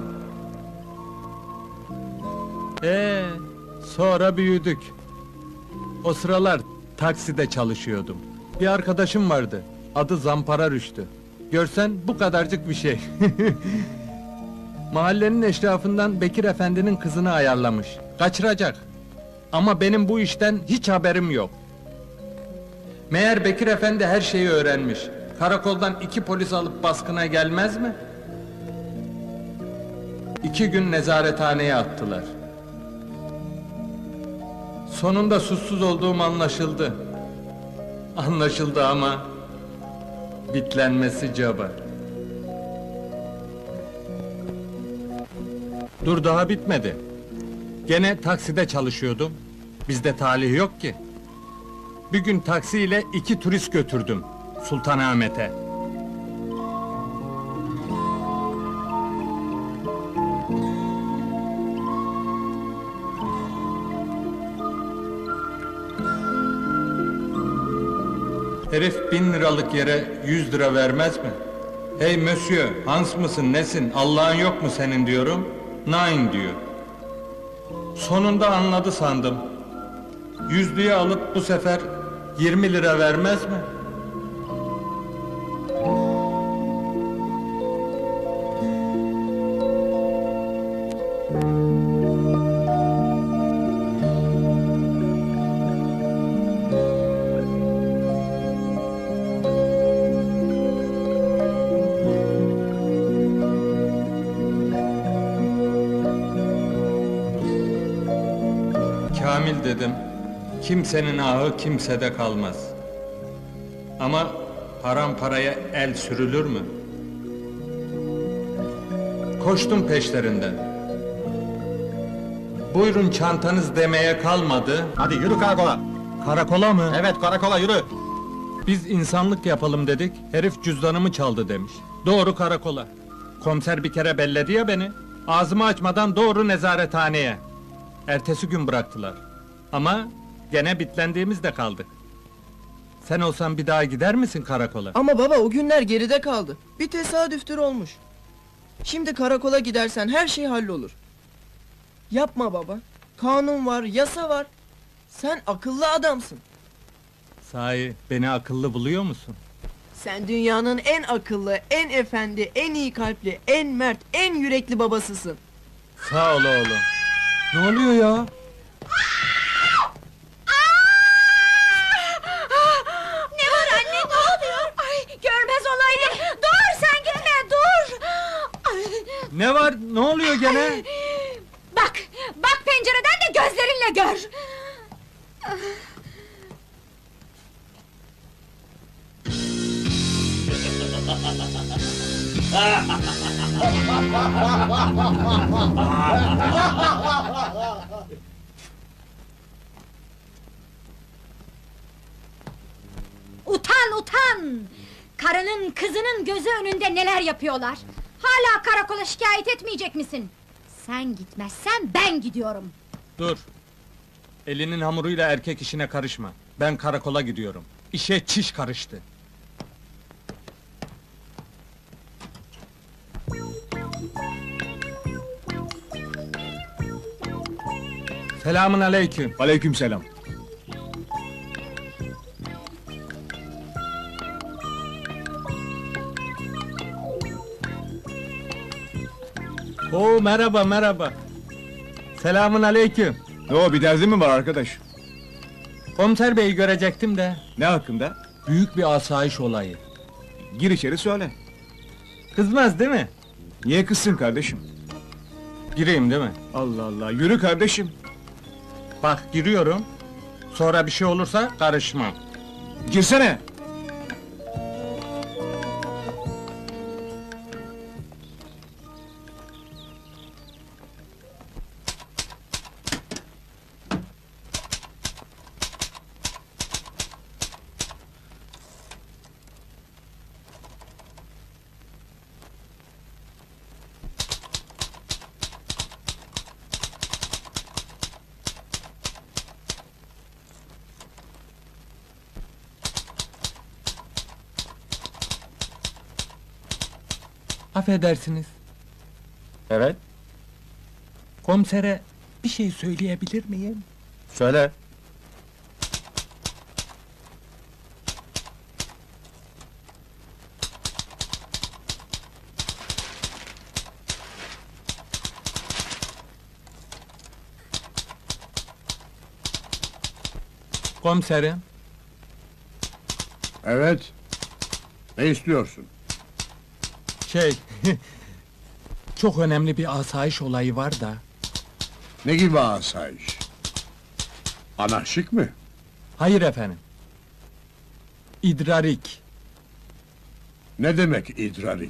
Sonra büyüdük. O sıralar takside çalışıyordum. Bir arkadaşım vardı. Adı Zampara Rüştü. Görsen bu kadarcık bir şey. Mahallenin eşrafından Bekir Efendi'nin kızını ayarlamış. Kaçıracak. Ama benim bu işten hiç haberim yok. Meğer Bekir Efendi her şeyi öğrenmiş. Karakoldan 2 polis alıp baskına gelmez mi? 2 gün nezarethaneye attılar. Sonunda suçsuz olduğum anlaşıldı. Anlaşıldı ama bitlenmesi caba. Dur, daha bitmedi. Gene takside çalışıyordum. Bizde talih yok ki. Bir gün taksiyle 2 turist götürdüm Sultanahmet'e. Herif 1000 liralık yere 100 lira vermez mi? Hey monsieur, Hans mısın nesin, Allah'ın yok mu senin diyorum. Nein diyor. Sonunda anladı sandım. 100'lüğü alıp bu sefer 20 lira vermez mi? Kamil dedim, kimsenin ahı kimsede kalmaz. Ama haram paraya el sürülür mü? Koştum peşlerinden. Buyurun çantanız demeye kalmadı. Hadi yürü karakola. Karakola mı? Evet karakola yürü. Biz insanlık yapalım dedik, herif cüzdanımı çaldı demiş. Doğru karakola. Komiser bir kere belledi ya beni. Ağzımı açmadan doğru nezarethaneye. Ertesi gün bıraktılar. Ama gene bitlendiğimizde kaldık. Sen olsan bir daha gider misin karakola? Ama baba, o günler geride kaldı. Bir tesadüftür olmuş. Şimdi karakola gidersen her şey hallolur. Yapma baba. Kanun var, yasa var. Sen akıllı adamsın. Sahi beni akıllı buluyor musun? Sen dünyanın en akıllı, en efendi, en iyi kalpli, en mert, en yürekli babasısın. Sağ ol oğlum. Ne oluyor ya? Ne var anne, ne oluyor? Ay, görmez olaydım. Dur, sen gitme, dur. Ay. Ne var? Ne oluyor gene? Ay. Bak pencereden de gözlerinle gör. Utan! Karının, kızının gözü önünde neler yapıyorlar? Hala karakola şikayet etmeyecek misin? Sen gitmezsen ben gidiyorum. Dur. Elinin hamuruyla erkek işine karışma. Ben karakola gidiyorum. İşe çiş karıştı. Selamun aleyküm. Aleykümselam. Oo, merhaba merhaba. Selamun aleyküm. Ne o, bir derdin mi var arkadaş? Komiser beyi görecektim de. Ne hakkında? Büyük bir asayiş olayı. Gir içeri söyle. Kızmaz değil mi? Niye kızsın kardeşim? Gireyim değil mi? Allah Allah, yürü kardeşim. Bak giriyorum. Sonra bir şey olursa karışmam. Girsene. Affedersiniz. Evet, Komisere bir şey söyleyebilir miyim? söyle. Komiserim. Evet. Ne istiyorsun? Çok önemli bir asayiş olayı var da. Ne gibi asayiş? Anarşik mi? Hayır efendim. İdrarik. Ne demek idrarik?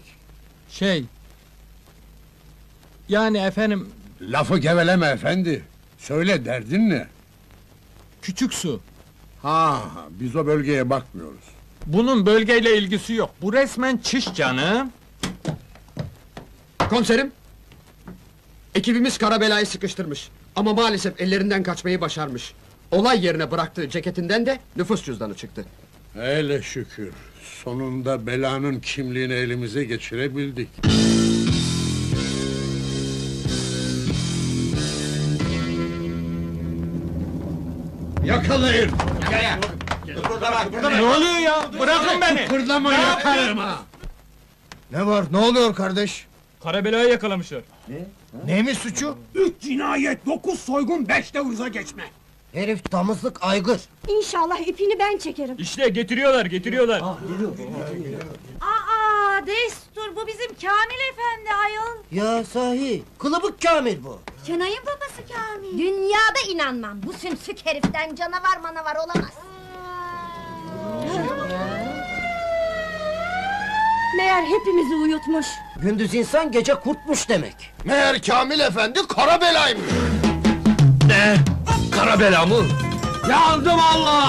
Yani efendim... Lafı geveleme efendi. Söyle, derdin ne? Küçük su. Ha, biz o bölgeye bakmıyoruz. Bunun bölgeyle ilgisi yok. Bu resmen çiş canım. Komiserim! Ekibimiz Karabelayı sıkıştırmış. Ama maalesef ellerinden kaçmayı başarmış. Olay yerine bıraktığı ceketinden de nüfus cüzdanı çıktı. Hele şükür. Sonunda belanın kimliğini elimize geçirebildik. Yakalayın! Ne oluyor ya? Bırakın beni! Kıpırdama, yakarım ha! Ne var, ne oluyor kardeş? Karabelayı yakalamışlar. Neymiş suçu? 3 cinayet, 9 soygun, 5 de hırza geçme. Herif damızlık aygır. İnşallah ipini ben çekerim. İşte getiriyorlar. Aa, destur, bu bizim Kamil efendi ayol. Ya sahi, kılıbık Kamil bu. Kenay'ın babası Kamil. Dünyada inanmam, bu sümsük heriften canavar manavar olamaz. Meğer hepimizi uyutmuş. Gündüz insan, gece kurtmuş demek. Meğer Kamil efendi Karabelay'mış. Ne? Kara bela mı? Yandım Allah!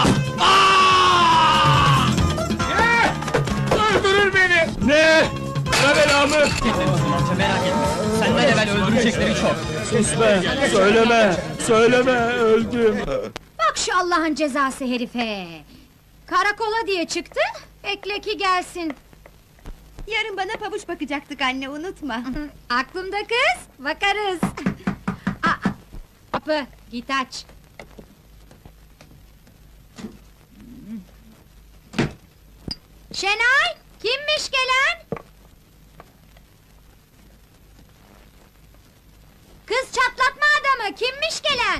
Öldürür beni! Ne? Kara mı? Senden evvel öldürecekleri çok. Sus be! Söyleme! Öldüm! Bak şu Allah'ın cezası herife! Karakola diye çıktı, bekle ki gelsin. Yarın bana pabuç bakacaktık anne, unutma. Aklımda kız, bakarız. Kapı, git aç. Şenay, kimmiş gelen? Kız çatlatma adamı, kimmiş gelen?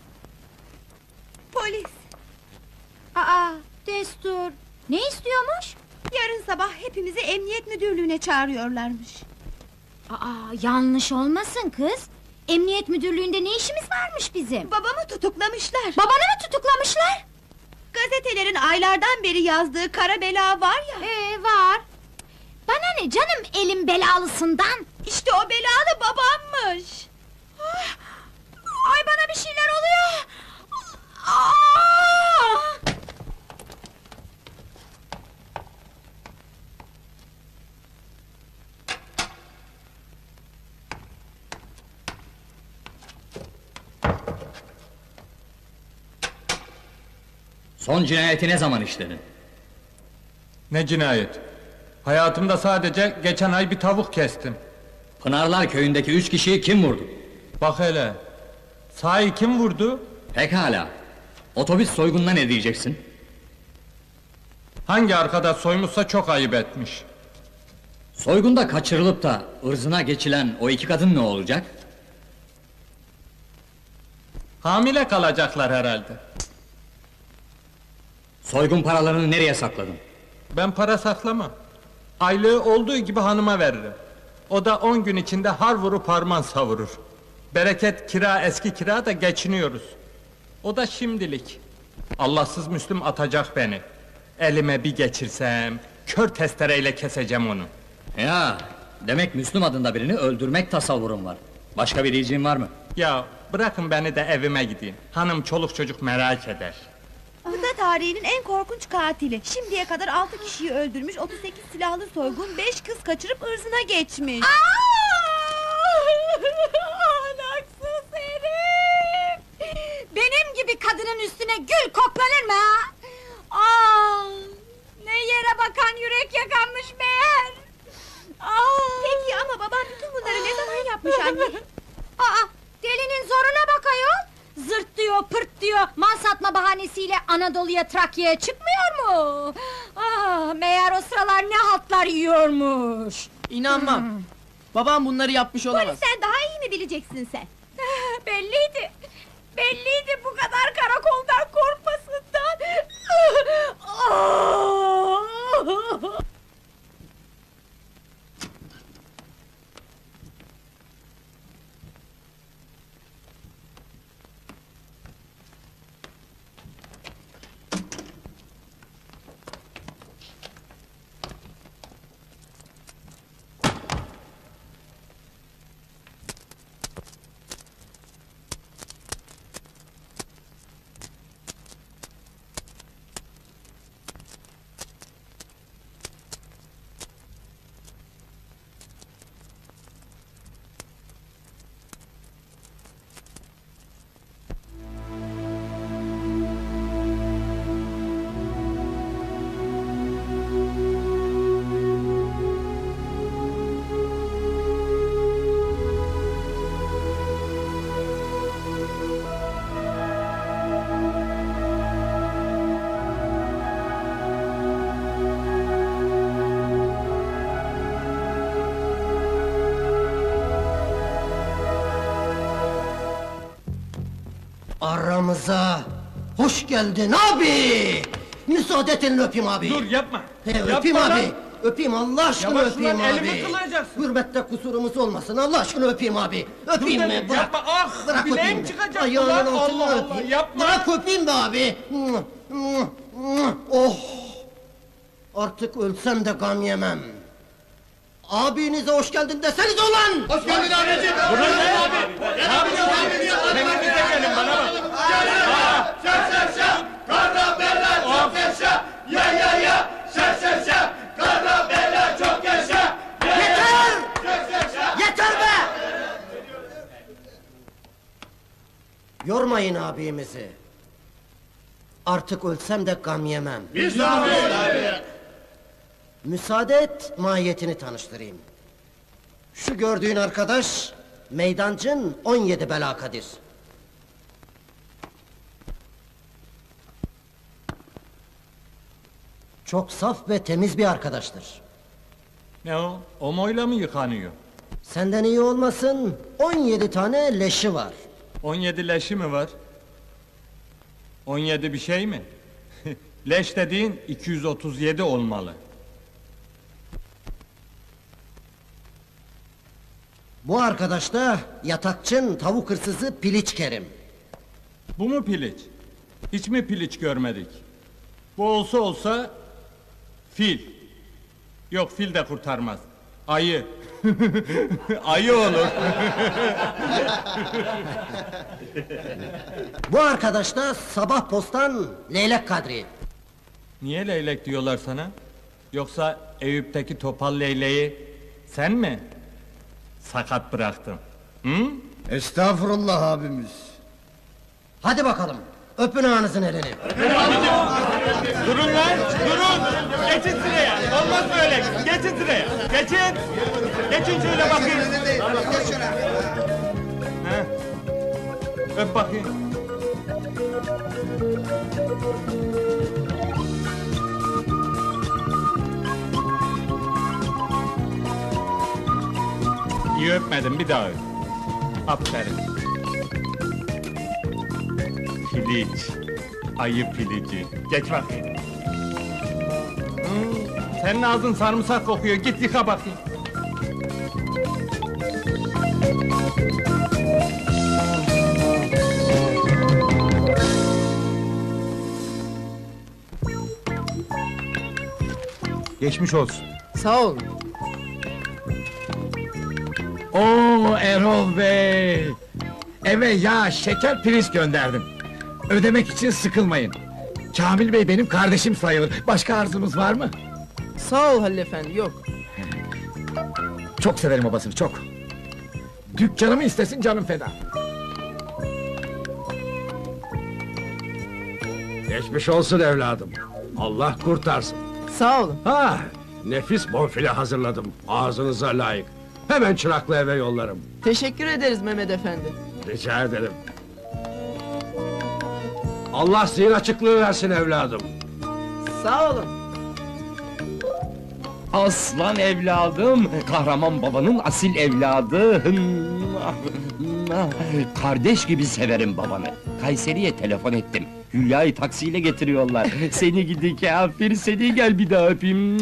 Polis. Aa, destur. Ne istiyormuş? Yarın sabah hepimizi emniyet müdürlüğüne çağırıyorlarmış. Aa, yanlış olmasın kız. Emniyet müdürlüğünde ne işimiz varmış bizim? Babamı tutuklamışlar. Babanı mı tutuklamışlar? Gazetelerin aylardan beri yazdığı kara bela var ya. Var. Bana ne canım elim belalısından? İşte o belalı babammış. Ay bana bir şeyler oluyor. Son cinayeti ne zaman işledin? Ne cinayet? Hayatımda sadece geçen ay bir tavuk kestim. Pınarlar köyündeki 3 kişiyi kim vurdu? Bak hele. Sahi kim vurdu? Pekala. Otobüs soygununa ne diyeceksin? Hangi arkadaş soymuşsa çok ayıp etmiş. Soygunda kaçırılıp da ırzına geçilen o 2 kadın ne olacak? Hamile kalacaklar herhalde. Soygun paralarını nereye sakladın? Ben para saklamam. Aylığı olduğu gibi hanıma veririm. O da 10 gün içinde har vurup harman savurur. Bereket kira, eski kira da geçiniyoruz. O da şimdilik. Allahsız Müslüm atacak beni. Elime bir geçirsem, kör testereyle keseceğim onu. Ya, demek Müslüm adında birini öldürmek tasavvurun var. Başka bir diyeceğin var mı? Ya bırakın beni de evime gideyim. Hanım çoluk çocuk merak eder. Kıta tarihinin en korkunç katili. Şimdiye kadar 6 kişiyi öldürmüş, 38 silahlı soygun, 5 kız kaçırıp ırzına geçmiş. Ahlaksız herif! Benim gibi kadının üstüne gül koklanır mı ha? Ne yere bakan yürek yakanmış meğer! Peki ama babam bütün bunları ne zaman yapmış anne? Delinin zoruna bak ayol! Zırt diyor, pırt diyor, mal satma bahanesiyle Anadolu'ya, Trakya'ya çıkmıyor mu? Meğer o sıralar ne haltlar yiyormuş! İnanmam. Babam bunları yapmış olamaz. Polisten daha iyi mi bileceksin sen? Belliydi! Belliydi bu kadar karakoldan korkmasından! Aramıza hoş geldin abi! Müsaade et elini öpeyim abi! Dur yapma! Öpeyim abi! Öpeyim Allah aşkına Yavaş öpeyim ulan, abi! elimi kıracaksın. Hürmette kusurumuz olmasın Allah aşkına öpeyim abi! Öpeyim Dur mi? dedim, Bırak! yapma, ah! Bırak Bileğim öpeyim mi? çıkacak Ayağının ulan, altına Allah Allah, öpeyim! yapma! Bırak öpeyim mi abi? Oh! Artık ölsem de gam yemem! Abinize hoş geldin deseniz ulan! Hoş geldin abicim! Dur lan ne abi? Ne yapıyorsun abi? Kendinize gelin bana bak! Şa, Karabela çok yaşa! Ya, şa, Karabela çok yaşa! Yeter! Yeter be! Yormayın abimizi. Artık ölsem de gam yemem. Biz abi! Müsaade et, mahiyetini tanıştırayım. Şu gördüğün arkadaş, meydancın 17 belakadir. Çok saf ve temiz bir arkadaştır. Ne o? Omoyla mı yıkanıyor? Senden iyi olmasın, 17 tane leşi var. 17 leşi mi var? 17 bir şey mi? Leş dediğin 237 olmalı. Bu arkadaş da yatakçın tavuk hırsızı Piliç Kerim. Bu mu piliç? Hiç mi piliç görmedik? Bu olsa olsa fil. Yok fil de kurtarmaz. Ayı. Ayı olur. Bu arkadaş da sabah postan Leylek Kadri. Niye leylek diyorlar sana? Yoksa Eyüp'teki topal leyleği sen mi sakat bıraktın? Hı? Estağfurullah abimiz. Hadi bakalım. Öpün ağanızın elini. Durun lan, durun! Geçin sıraya, olmaz böyle! Geçin sıraya, geçin! Geçin şöyle bakayım! He. Öp bakayım. İyi öpmedim, bir daha öp. Aferin. Piliç. Ayı pilici. Geç bakayım. Senin ağzın sarımsak kokuyor, git yıka bakayım. Geçmiş olsun. Sağ olun. Oo Erol Bey! Eve yağ, şeker, pirinç gönderdim. Ödemek için sıkılmayın. Kamil Bey benim kardeşim sayılır. Başka arzunuz var mı? Sağ ol Halil efendi, yok. Çok severim babasını, çok. Dükkanımı istesin canım feda. Geçmiş olsun evladım. Allah kurtarsın. Sağ olun. Ha, nefis bonfile hazırladım. Ağzınıza layık. Hemen çıraklı eve yollarım. Teşekkür ederiz Mehmet efendi. Rica ederim. Allah zihin açıklığı versin evladım. Sağ olun. Aslan evladım, kahraman babanın asil evladı. Kardeş gibi severim babanı. Kayseri'ye telefon ettim. Hülya'yı taksiyle getiriyorlar. Seni gidi kafir, seni gel bir daha öpeyim.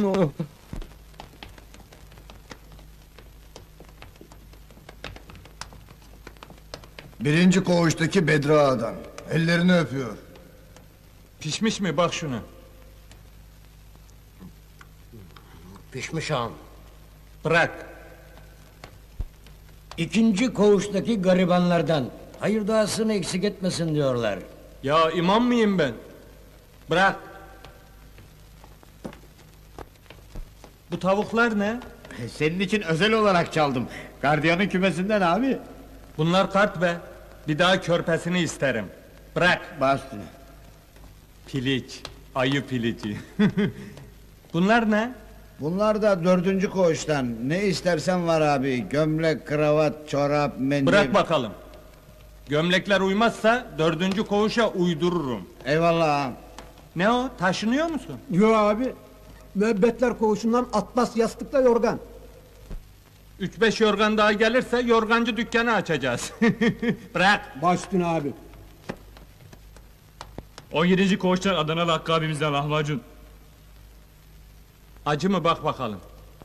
Birinci koğuştaki Bedri Ağa'dan. Ellerini öpüyor. Pişmiş mi, bak şuna. Pişmiş ağam. Bırak. İkinci koğuştaki garibanlardan. Hayır duasını eksik etmesin diyorlar. Ya imam mıyım ben? Bırak. Bu tavuklar ne? Senin için özel olarak çaldım. Gardiyanın kümesinden abi. Bunlar kart be. Bir daha körpesini isterim. Bırak. Baş üstüne. Piliç. Ayı pilici. Bunlar ne? Bunlar da 4. koğuştan. Ne istersen var abi. Gömlek, kravat, çorap, mendil. Bırak bakalım. Gömlekler uymazsa 4. koğuşa uydururum. Eyvallah ağam. Ne o? Taşınıyor musun? Yo abi. Müebbetler koğuşundan atlas yastıkla yorgan. 3-5 yorgan daha gelirse yorgancı dükkanı açacağız. Bırak. Baş üstüne abi. 17. koğuştan Adanalı Hakkı abimizden lahmacun. Acı mı, bak bakalım.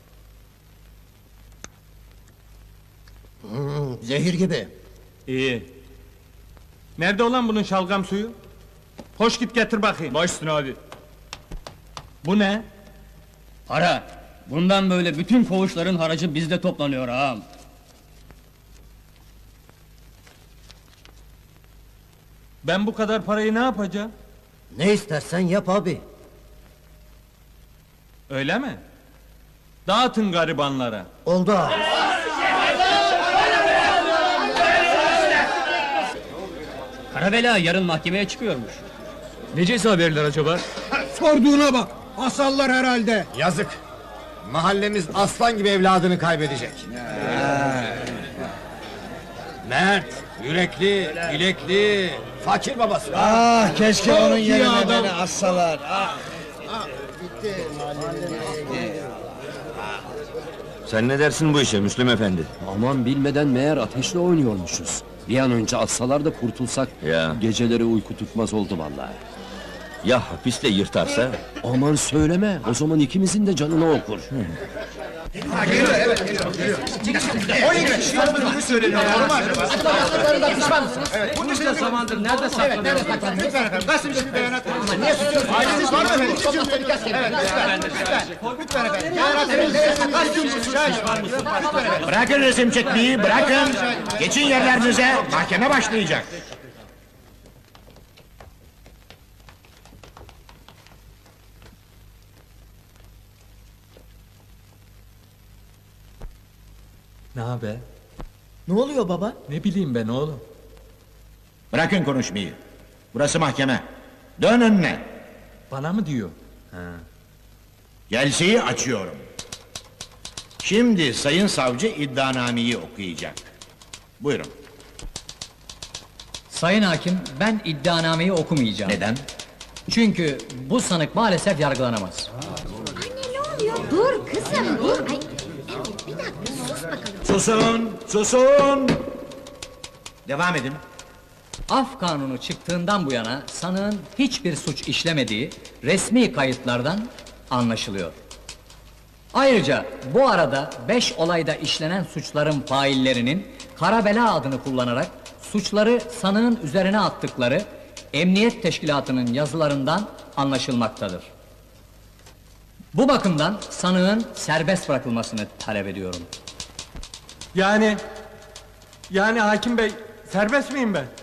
Zehir gibi. İyi. Nerede olan bunun şalgam suyu? Hoş git getir bakayım. Baş üstüne abi. Bu ne? Para. Bundan böyle bütün koğuşların haracı bizde toplanıyor ağam. Ben bu kadar parayı ne yapacağım? Ne istersen yap abi. Öyle mi? Dağıtın garibanlara. Oldu abi. Karabela yarın mahkemeye çıkıyormuş. Necesi haberler acaba? Sorduğuna bak. Asallar herhalde. Yazık. Mahallemiz aslan gibi evladını kaybedecek. Mert, yürekli, bilekli, fakir babası. Ah keşke Çok onun iyi yerine adam. beni assalar. Ah. Sen ne dersin bu işe Müslüm efendi? Aman bilmeden meğer ateşle oynuyormuşuz. Bir an önce assalar da kurtulsak, Ya. geceleri uyku tutmaz oldu vallahi. Ya hapisle yırtarsa? Aman söyleme, o zaman ikimizin de canını okur. Pişman mısınız? Bunca zamandır nerede saklanıyorsunuz? Lütfen efendim. Nasıl bir beyanat verin? Niye susuyorsunuz? Aileniz var mı efendim? Lütfen efendim. Bırakın resim çekmeyi, bırakın. Geçin yerlerinize, mahkeme başlayacak. Ne haber? Ne oluyor baba? Ne bileyim ben oğlum. Bırakın konuşmayı. Burası mahkeme. Dön önüne. Bana mı diyor? Gelseyi açıyorum. Şimdi sayın savcı iddianameyi okuyacak. Buyurun. Sayın hakim, ben iddianameyi okumayacağım. Neden? Çünkü bu sanık maalesef yargılanamaz. Anne ne oluyor? Dur kızım dur. Ay, evet bir dakika sus bakalım. Susun, susun! Devam edin. Af kanunu çıktığından bu yana sanığın hiçbir suç işlemediği resmi kayıtlardan anlaşılıyor. Ayrıca bu arada 5 olayda işlenen suçların faillerinin Karabela adını kullanarak suçları sanığın üzerine attıkları Emniyet Teşkilatı'nın yazılarından anlaşılmaktadır. Bu bakımdan sanığın serbest bırakılmasını talep ediyorum. Yani hakim bey, serbest miyim ben?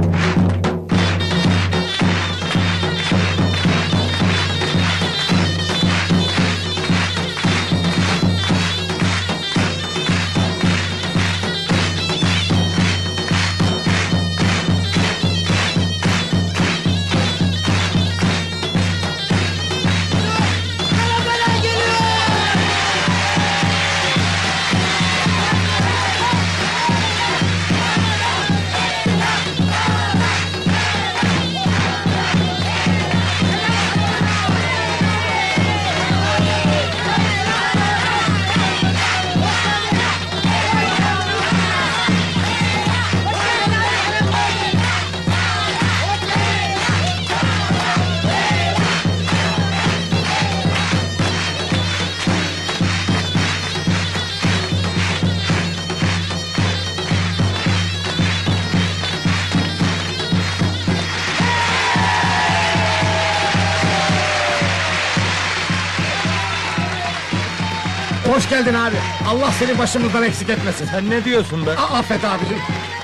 Hoş geldin abi. Allah seni başımızdan eksik etmesin. Sen ne diyorsun be? Affet abicim.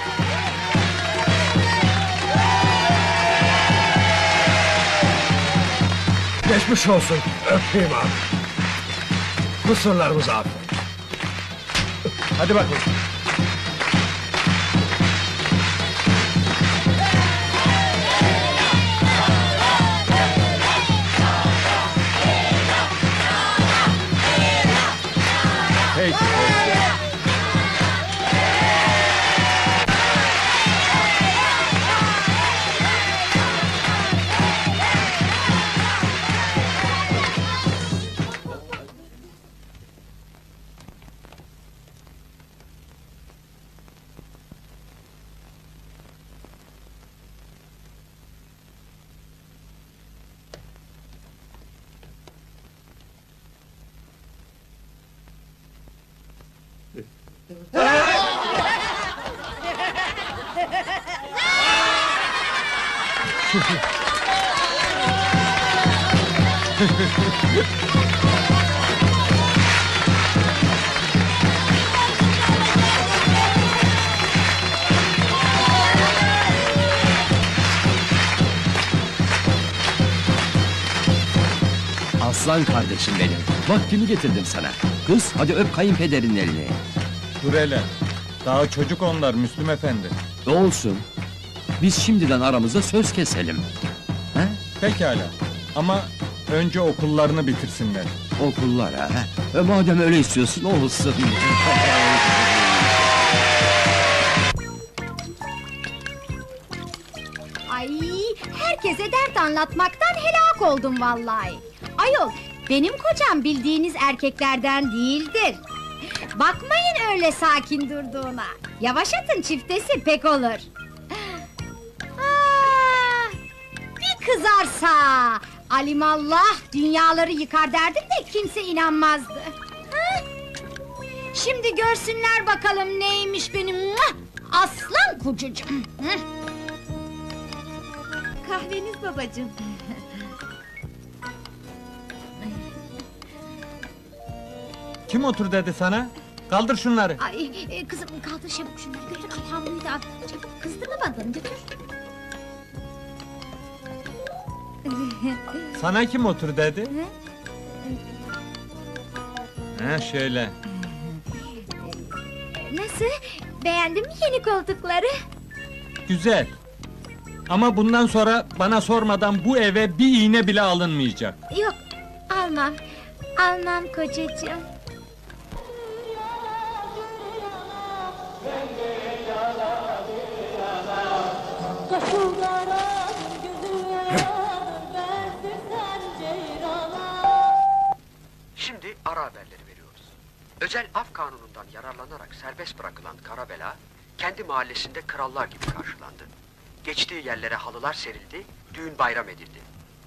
Geçmiş olsun. Öpeyim abi. Kusurlarımızı affet. Hadi bakalım. Peki. Aslan kardeşim benim. Bak kimi getirdim sana. Kız hadi öp kayınpederin elini. Dur hele. Daha çocuk onlar Müslüm efendi. Olsun. Biz şimdiden aramızda söz keselim. He? Pekala. Ama önce okullarını bitirsinler. Okullar ha? Madem öyle istiyorsun olsun. Ay herkese dert anlatmaktan helak oldum vallahi. Ayol benim kocam bildiğiniz erkeklerden değildir. Bakmayın öyle sakin durduğuna. Yavaş atın çiftesi pek olur. Bir kızarsa alimallah dünyaları yıkar derdim de kimse inanmazdı. Şimdi görsünler bakalım neymiş benim aslan kucucum. Kahveniz babacığım. Kim otur dedi sana? Kaldır şunları. Ay kızım kaldır çabuk şunları götür al havluyu da al. Çabuk kızdırma bakalım götür. Sana kim otur dedi? Ha şöyle. Nasıl? Beğendin mi yeni koltukları? Güzel. Ama bundan sonra bana sormadan bu eve bir iğne bile alınmayacak. Yok, almam. Almam kocacığım. Şimdi ara haberleri veriyoruz. Özel af kanunundan yararlanarak serbest bırakılan Karabela, kendi mahallesinde krallar gibi karşılandı. Geçtiği yerlere halılar serildi, düğün bayram edildi.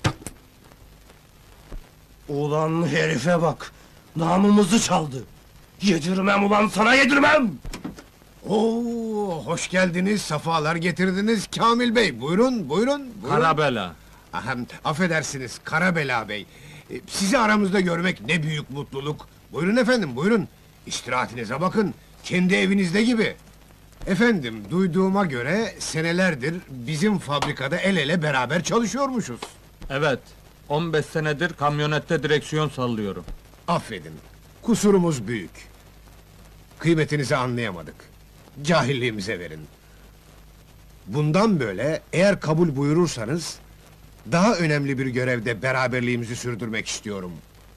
Ulan herife bak! Namımızı çaldı! Yedirmem ulan sana yedirmem! Oo, hoş geldiniz, safalar getirdiniz Kamil Bey. Buyurun, buyurun. Karabela. Ahem, affedersiniz Karabela Bey. Sizi aramızda görmek ne büyük mutluluk. Buyurun efendim, buyurun. İstirahatinize bakın, kendi evinizde gibi. Efendim, duyduğuma göre senelerdir bizim fabrikada el ele beraber çalışıyormuşuz. Evet, 15 senedir kamyonette direksiyon sallıyorum. Affedin, kusurumuz büyük. Kıymetinizi anlayamadık. Cahilliğimize verin. Bundan böyle, eğer kabul buyurursanız, daha önemli bir görevde beraberliğimizi sürdürmek istiyorum.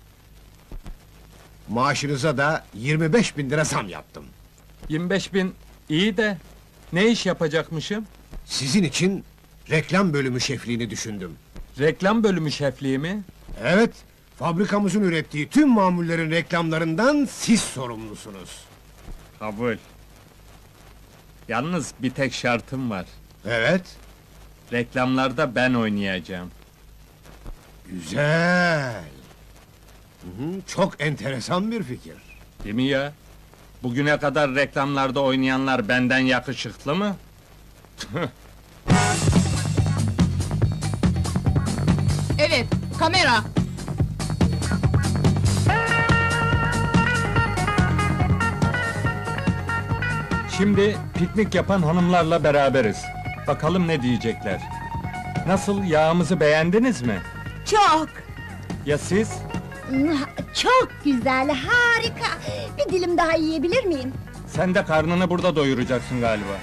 Maaşınıza da 25.000 lira zam yaptım. 25.000 iyi de ne iş yapacakmışım? Sizin için reklam bölümü şefliğini düşündüm. Reklam bölümü şefliği mi? Evet, fabrikamızın ürettiği tüm mamullerin reklamlarından siz sorumlusunuz. Kabul. Yalnız bir tek şartım var. Evet. Reklamlarda ben oynayacağım. Güzel. Çok enteresan bir fikir. Değil mi ya? Bugüne kadar reklamlarda oynayanlar benden yakışıklı mı? Evet, kamera. Şimdi piknik yapan hanımlarla beraberiz. Bakalım ne diyecekler. Nasıl, yağımızı beğendiniz mi? Çok! Ya siz? Çok güzel, harika! Bir dilim daha yiyebilir miyim? Sen de karnını burada doyuracaksın galiba.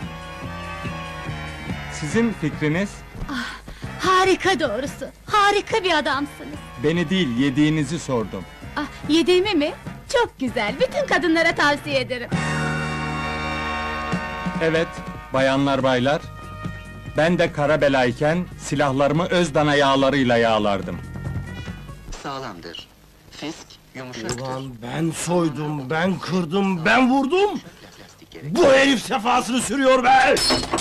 Sizin fikriniz? Harika doğrusu, harika bir adamsınız. Beni değil, yediğinizi sordum. Yediğimi mi? Çok güzel, bütün kadınlara tavsiye ederim. Evet, bayanlar baylar. Ben de Karabelayken silahlarımı Özdana yağlarıyla yağlardım. Sağlamdır. Fisk yumuşaktır. Ulan ben soydum, ben kırdım, ben vurdum! Bu herif sefasını sürüyor be!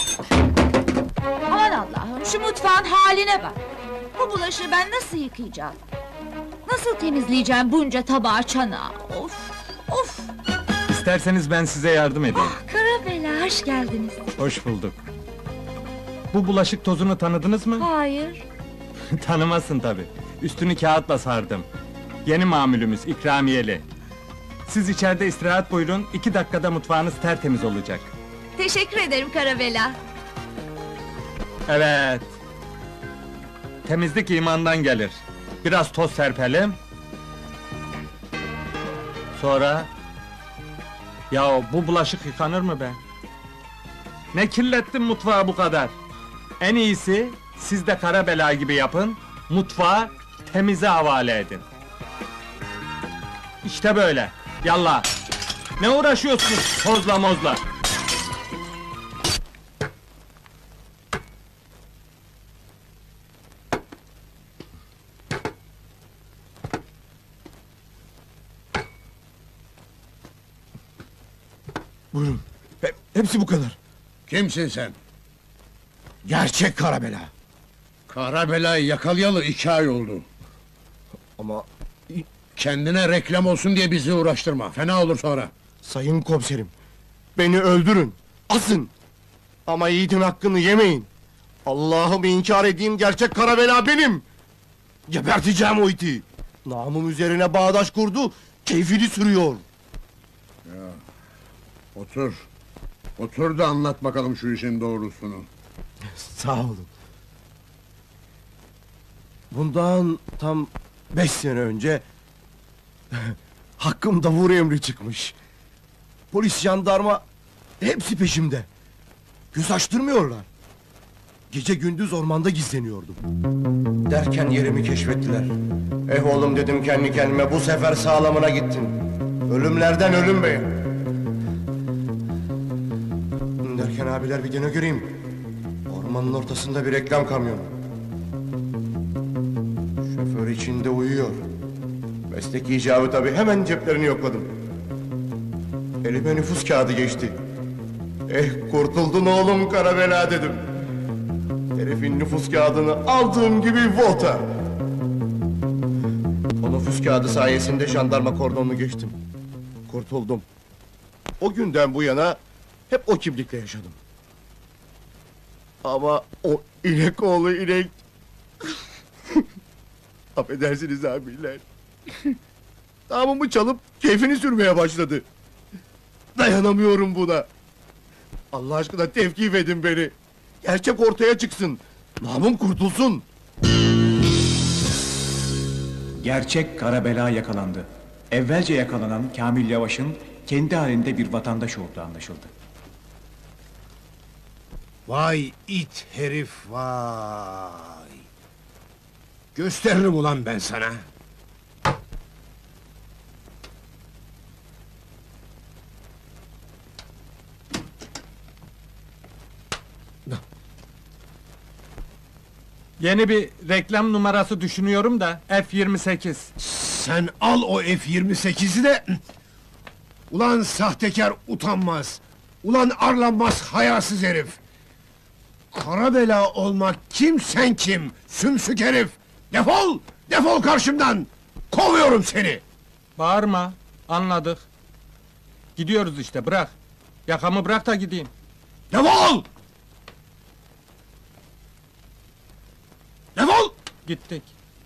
Aman Allah'ım, şu mutfağın haline bak! Bu bulaşığı ben nasıl yıkayacağım? Nasıl temizleyeceğim bunca tabağı çanağı? Of, of! İsterseniz ben size yardım edeyim. Karabela, hoş geldiniz. Hoş bulduk. Bu bulaşık tozunu tanıdınız mı? Hayır. Tanımazsın tabi. Üstünü kağıtla sardım. Yeni mamülümüz, ikramiyeli. Siz içeride istirahat buyurun, 2 dakikada mutfağınız tertemiz olacak. Teşekkür ederim Karabela. Evet. Temizlik imandan gelir. Biraz toz serpelim. Sonra... Yahu bu bulaşık yıkanır mı be? Ne kirlettin mutfağı bu kadar? En iyisi, siz de Karabela gibi yapın, mutfağı temize havale edin. İşte böyle, yallah! Ne uğraşıyorsunuz tozla mozla? Buyurun, hepsi bu kadar. Kimsin sen? Gerçek Karabela. Karabelayı yakalayalı 2 ay oldu. Ama... Kendine reklam olsun diye bizi uğraştırma, fena olur sonra. Sayın komiserim, beni öldürün, asın! Ama yiğidin hakkını yemeyin! Allah'ımı inkar edeyim, gerçek Karabela benim! Geberteceğim o iti! Namım üzerine bağdaş kurdu, keyfini sürüyor! Ya, otur. Otur da anlat bakalım şu işin doğrusunu. Sağ olun. Bundan tam 5 sene önce... hakkımda vur emri çıkmış. Polis, jandarma... hepsi peşimde. Göz açtırmıyorlar. Gece gündüz ormanda gizleniyordum. Derken yerimi keşfettiler. Oğlum dedim kendi kendime, bu sefer sağlamına gittin. Ölümlerden ölüm be! Derken abiler bir de ne göreyim? Ormanın ortasında bir reklam kamyonu. Şoför içinde uyuyor. Meslek icabı tabii, hemen ceplerini yokladım. Elime nüfus kağıdı geçti. Kurtuldun oğlum Karabela dedim. Herifin nüfus kağıdını aldığım gibi volta. O nüfus kağıdı sayesinde jandarma kordonunu geçtim. Kurtuldum. O günden bu yana hep o kimlikle yaşadım. Ama o inek oğlu inek... Affedersiniz abiler. Namımı çalıp keyfini sürmeye başladı. Dayanamıyorum buna. Allah aşkına tevkif edin beni. Gerçek ortaya çıksın. Namım kurtulsun. Gerçek Karabela yakalandı. Evvelce yakalanan Kamil Yavaş'ın kendi halinde bir vatandaş olduğu anlaşıldı. Vay it herif vay! Gösteririm ulan ben sana! Yeni bir reklam numarası düşünüyorum da F28. Sen al o F28'i de... Ulan sahtekar utanmaz! Ulan arlanmaz hayasız herif! Karabela olmak kim sen kim? Sümsük herif! Defol! Defol karşımdan! Kovuyorum seni! Bağırma, anladık. Gidiyoruz işte, bırak. Yakamı bırak da gideyim. Defol! Defol! Gittik.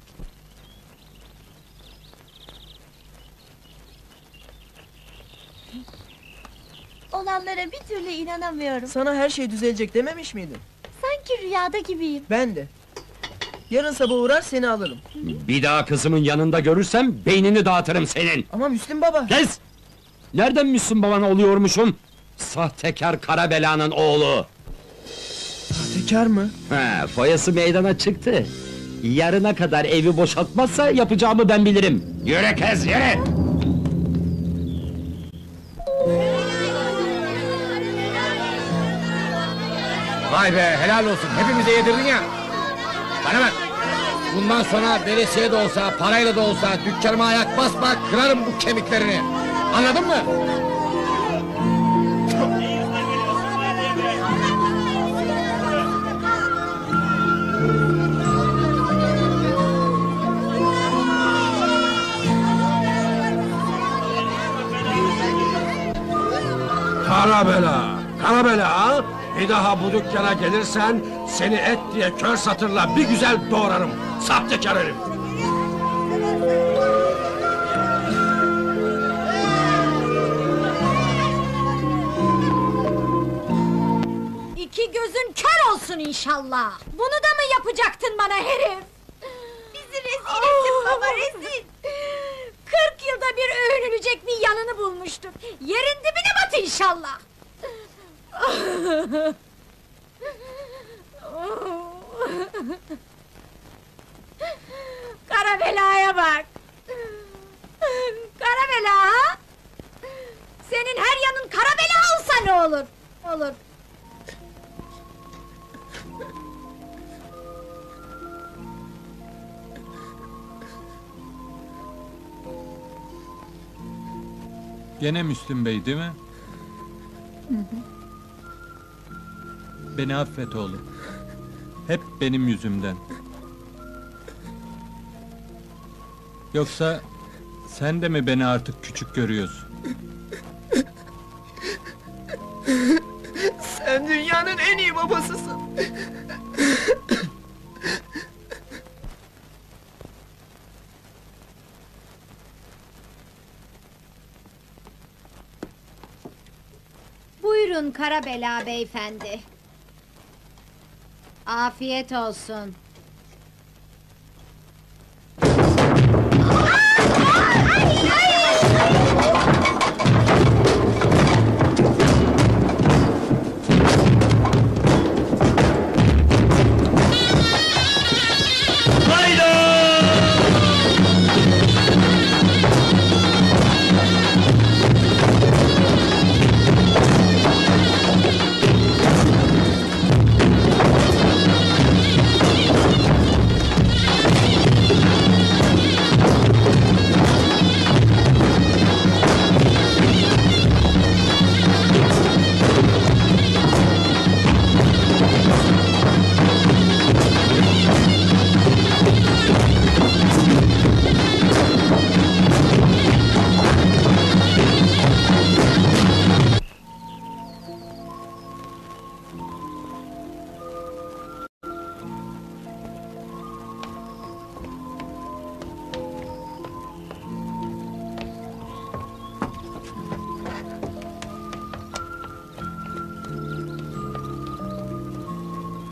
Olanlara bir türlü inanamıyorum. Sana her şey düzelecek dememiş miydim? Sanki rüyada gibiyim. Ben de. Yarın sabah uğrar seni alırım. Bir daha kızımın yanında görürsem beynini dağıtırım senin. Ama Müslüm baba. Kes! Nereden Müslüm baban oluyormuşum? Sahtekar Karabela'nın oğlu. Sahtekar mı? He, foyası meydana çıktı. Yarına kadar evi boşaltmazsa yapacağımı ben bilirim. Yürü kez, yürü! Vay be, helal olsun, hepimize yedirdin ya! Bana bak! Bundan sonra veresiye de olsa, parayla da olsa dükkanıma ayak basma, kırarım bu kemiklerini! Anladın mı? Karabela! Karabela! Bir daha bu dükkana gelirsen... ...seni et diye kör satırla bir güzel doğrarım! Sahtekar herif! İki gözün kör olsun inşallah! Bunu da mı yapacaktın bana herif? Bizi rezil ettin baba, rezil! 40 yılda bir övünülecek bir yanını bulmuştum! Yerin dibine bat inşallah! Karabela'ya bak! Karabela ha? Senin her yanın Karabela olsa ne olur? Olur! Gene Müslüm Bey değil mi? Beni affet oğlum. Hep benim yüzümden. Yoksa sen de mi beni artık küçük görüyorsun? Sen dünyanın en iyi babasısın. Buyurun Karabela beyefendi. Afiyet olsun.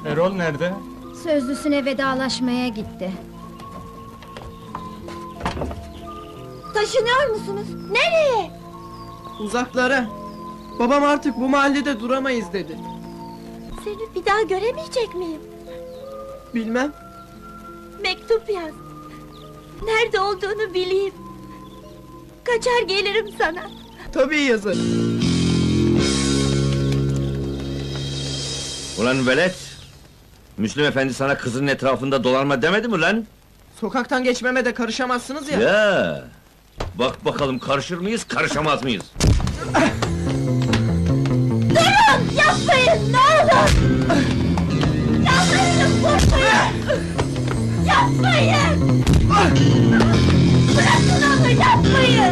Erol nerede? Sözlüsüne vedalaşmaya gitti. Taşınıyor musunuz? Nereye? Uzaklara. Babam artık bu mahallede duramayız dedi. Seni bir daha göremeyecek miyim? Bilmem. Mektup yaz. Nerede olduğunu bileyim. Kaçar gelirim sana. Tabii yazarım. Ulan velet! Müslüm efendi sana kızının etrafında dolanma demedi mi lan? Sokaktan geçmeme de karışamazsınız ya. Ya! Bak bakalım karışır mıyız, karışamaz mıyız? Durun! Yapmayın! Ne olur! Yalvarırım vurmayın! Yapmayın! Bırakın onu, yapmayın!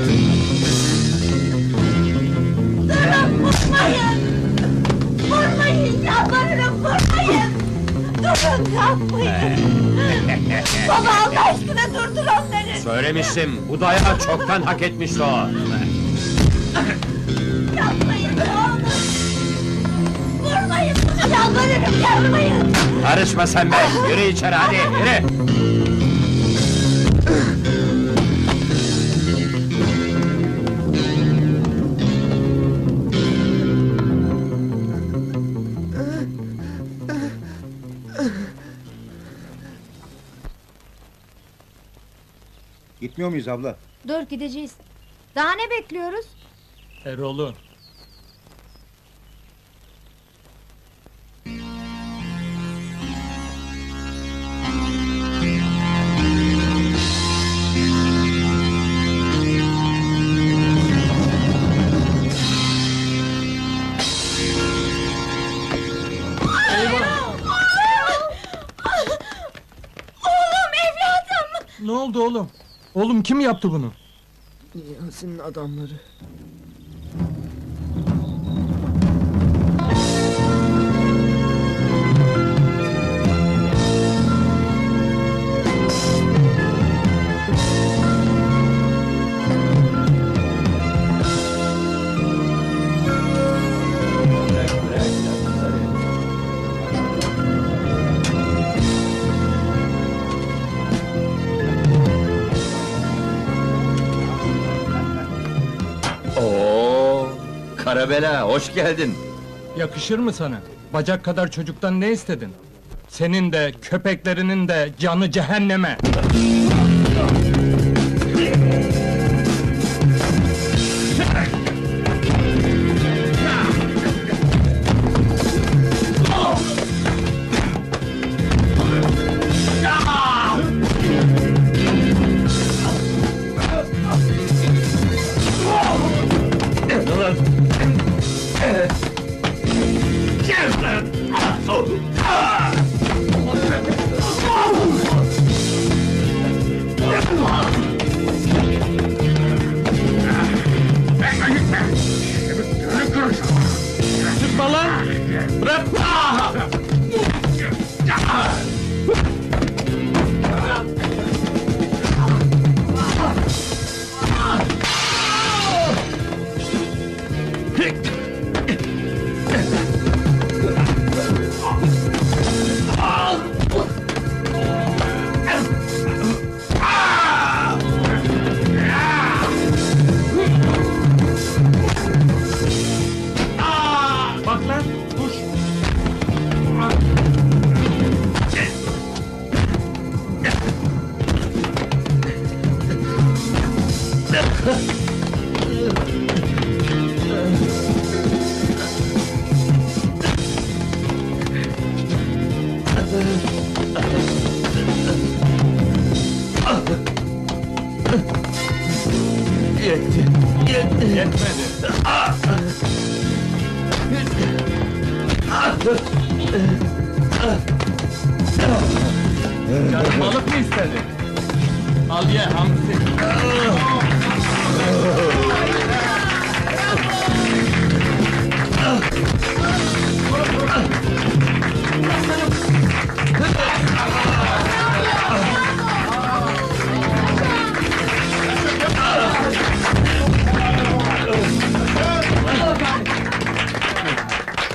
Durun, vurmayın! Vurmayın, yalvarırım vurmayın! Durun, yapmayın! Baba Allah aşkına durdur onları! Söylemiştim, bu dayağı çoktan hak etmişti o. Yapmayın, ne olur! Vurmayın, yalvarırım yapmayın! Karışma sen be, yürü içeri hadi, yürü! Gitmiyor muyuz abla? Dur gideceğiz. Daha ne bekliyoruz? Erol'u. Oğlum, evladım! Ne oldu oğlum? Oğlum kim yaptı bunu? Yasin'in adamları. Karabela, hoş geldin. Yakışır mı sana? Bacak kadar çocuktan ne istedin? Senin de, köpeklerinin de canı cehenneme! Sıkma lan! Bırak! Bak lan, kuş! Yetmedi. Canım balık mı istedi? Al ye hamsi.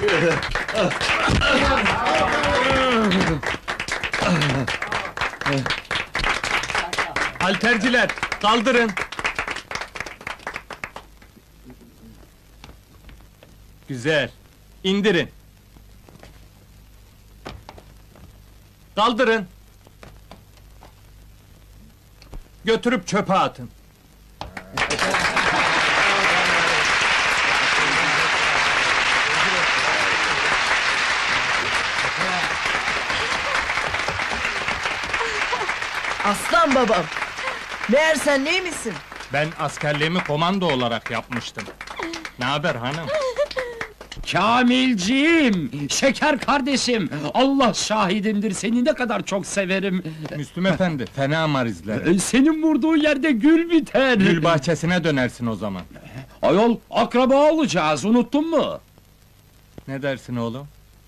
Halterciler, kaldırın! Güzel, indirin! Kaldırın! Götürüp çöpe atın! Aslan babam! Meğer sen neymişsin? Ben askerliğimi komando olarak yapmıştım. Ne haber hanım? Kamilciğim, şeker kardeşim, Allah şahidimdir, seni ne kadar çok severim. Müslüm efendi, fena marizler. Senin vurduğun yerde gül biter. Gül bahçesine dönersin o zaman. Ayol, akraba olacağız, unuttun mu? Ne dersin oğlum?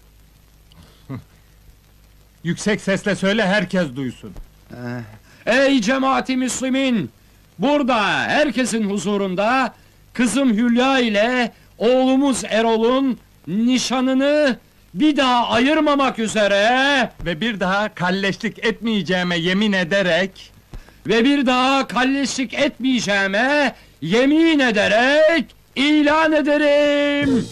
Yüksek sesle söyle, herkes duysun. Ey cemaati Müslümin! Burada, herkesin huzurunda, kızım Hülya ile oğlumuz Erol'un nişanını bir daha ayırmamak üzere ve bir daha kalleşlik etmeyeceğime yemin ederek ilan ederim.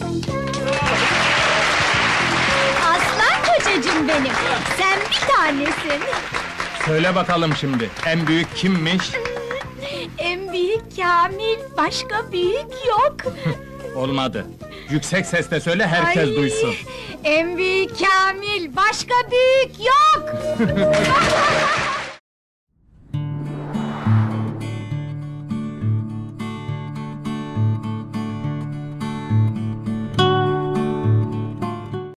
Aslan kocacığım benim, sen bir tanesin. Söyle bakalım şimdi, en büyük kimmiş? En büyük Kamil, başka büyük yok. Olmadı. Yüksek sesle söyle, herkes Ay, duysun. En büyük Kamil, başka büyük yok.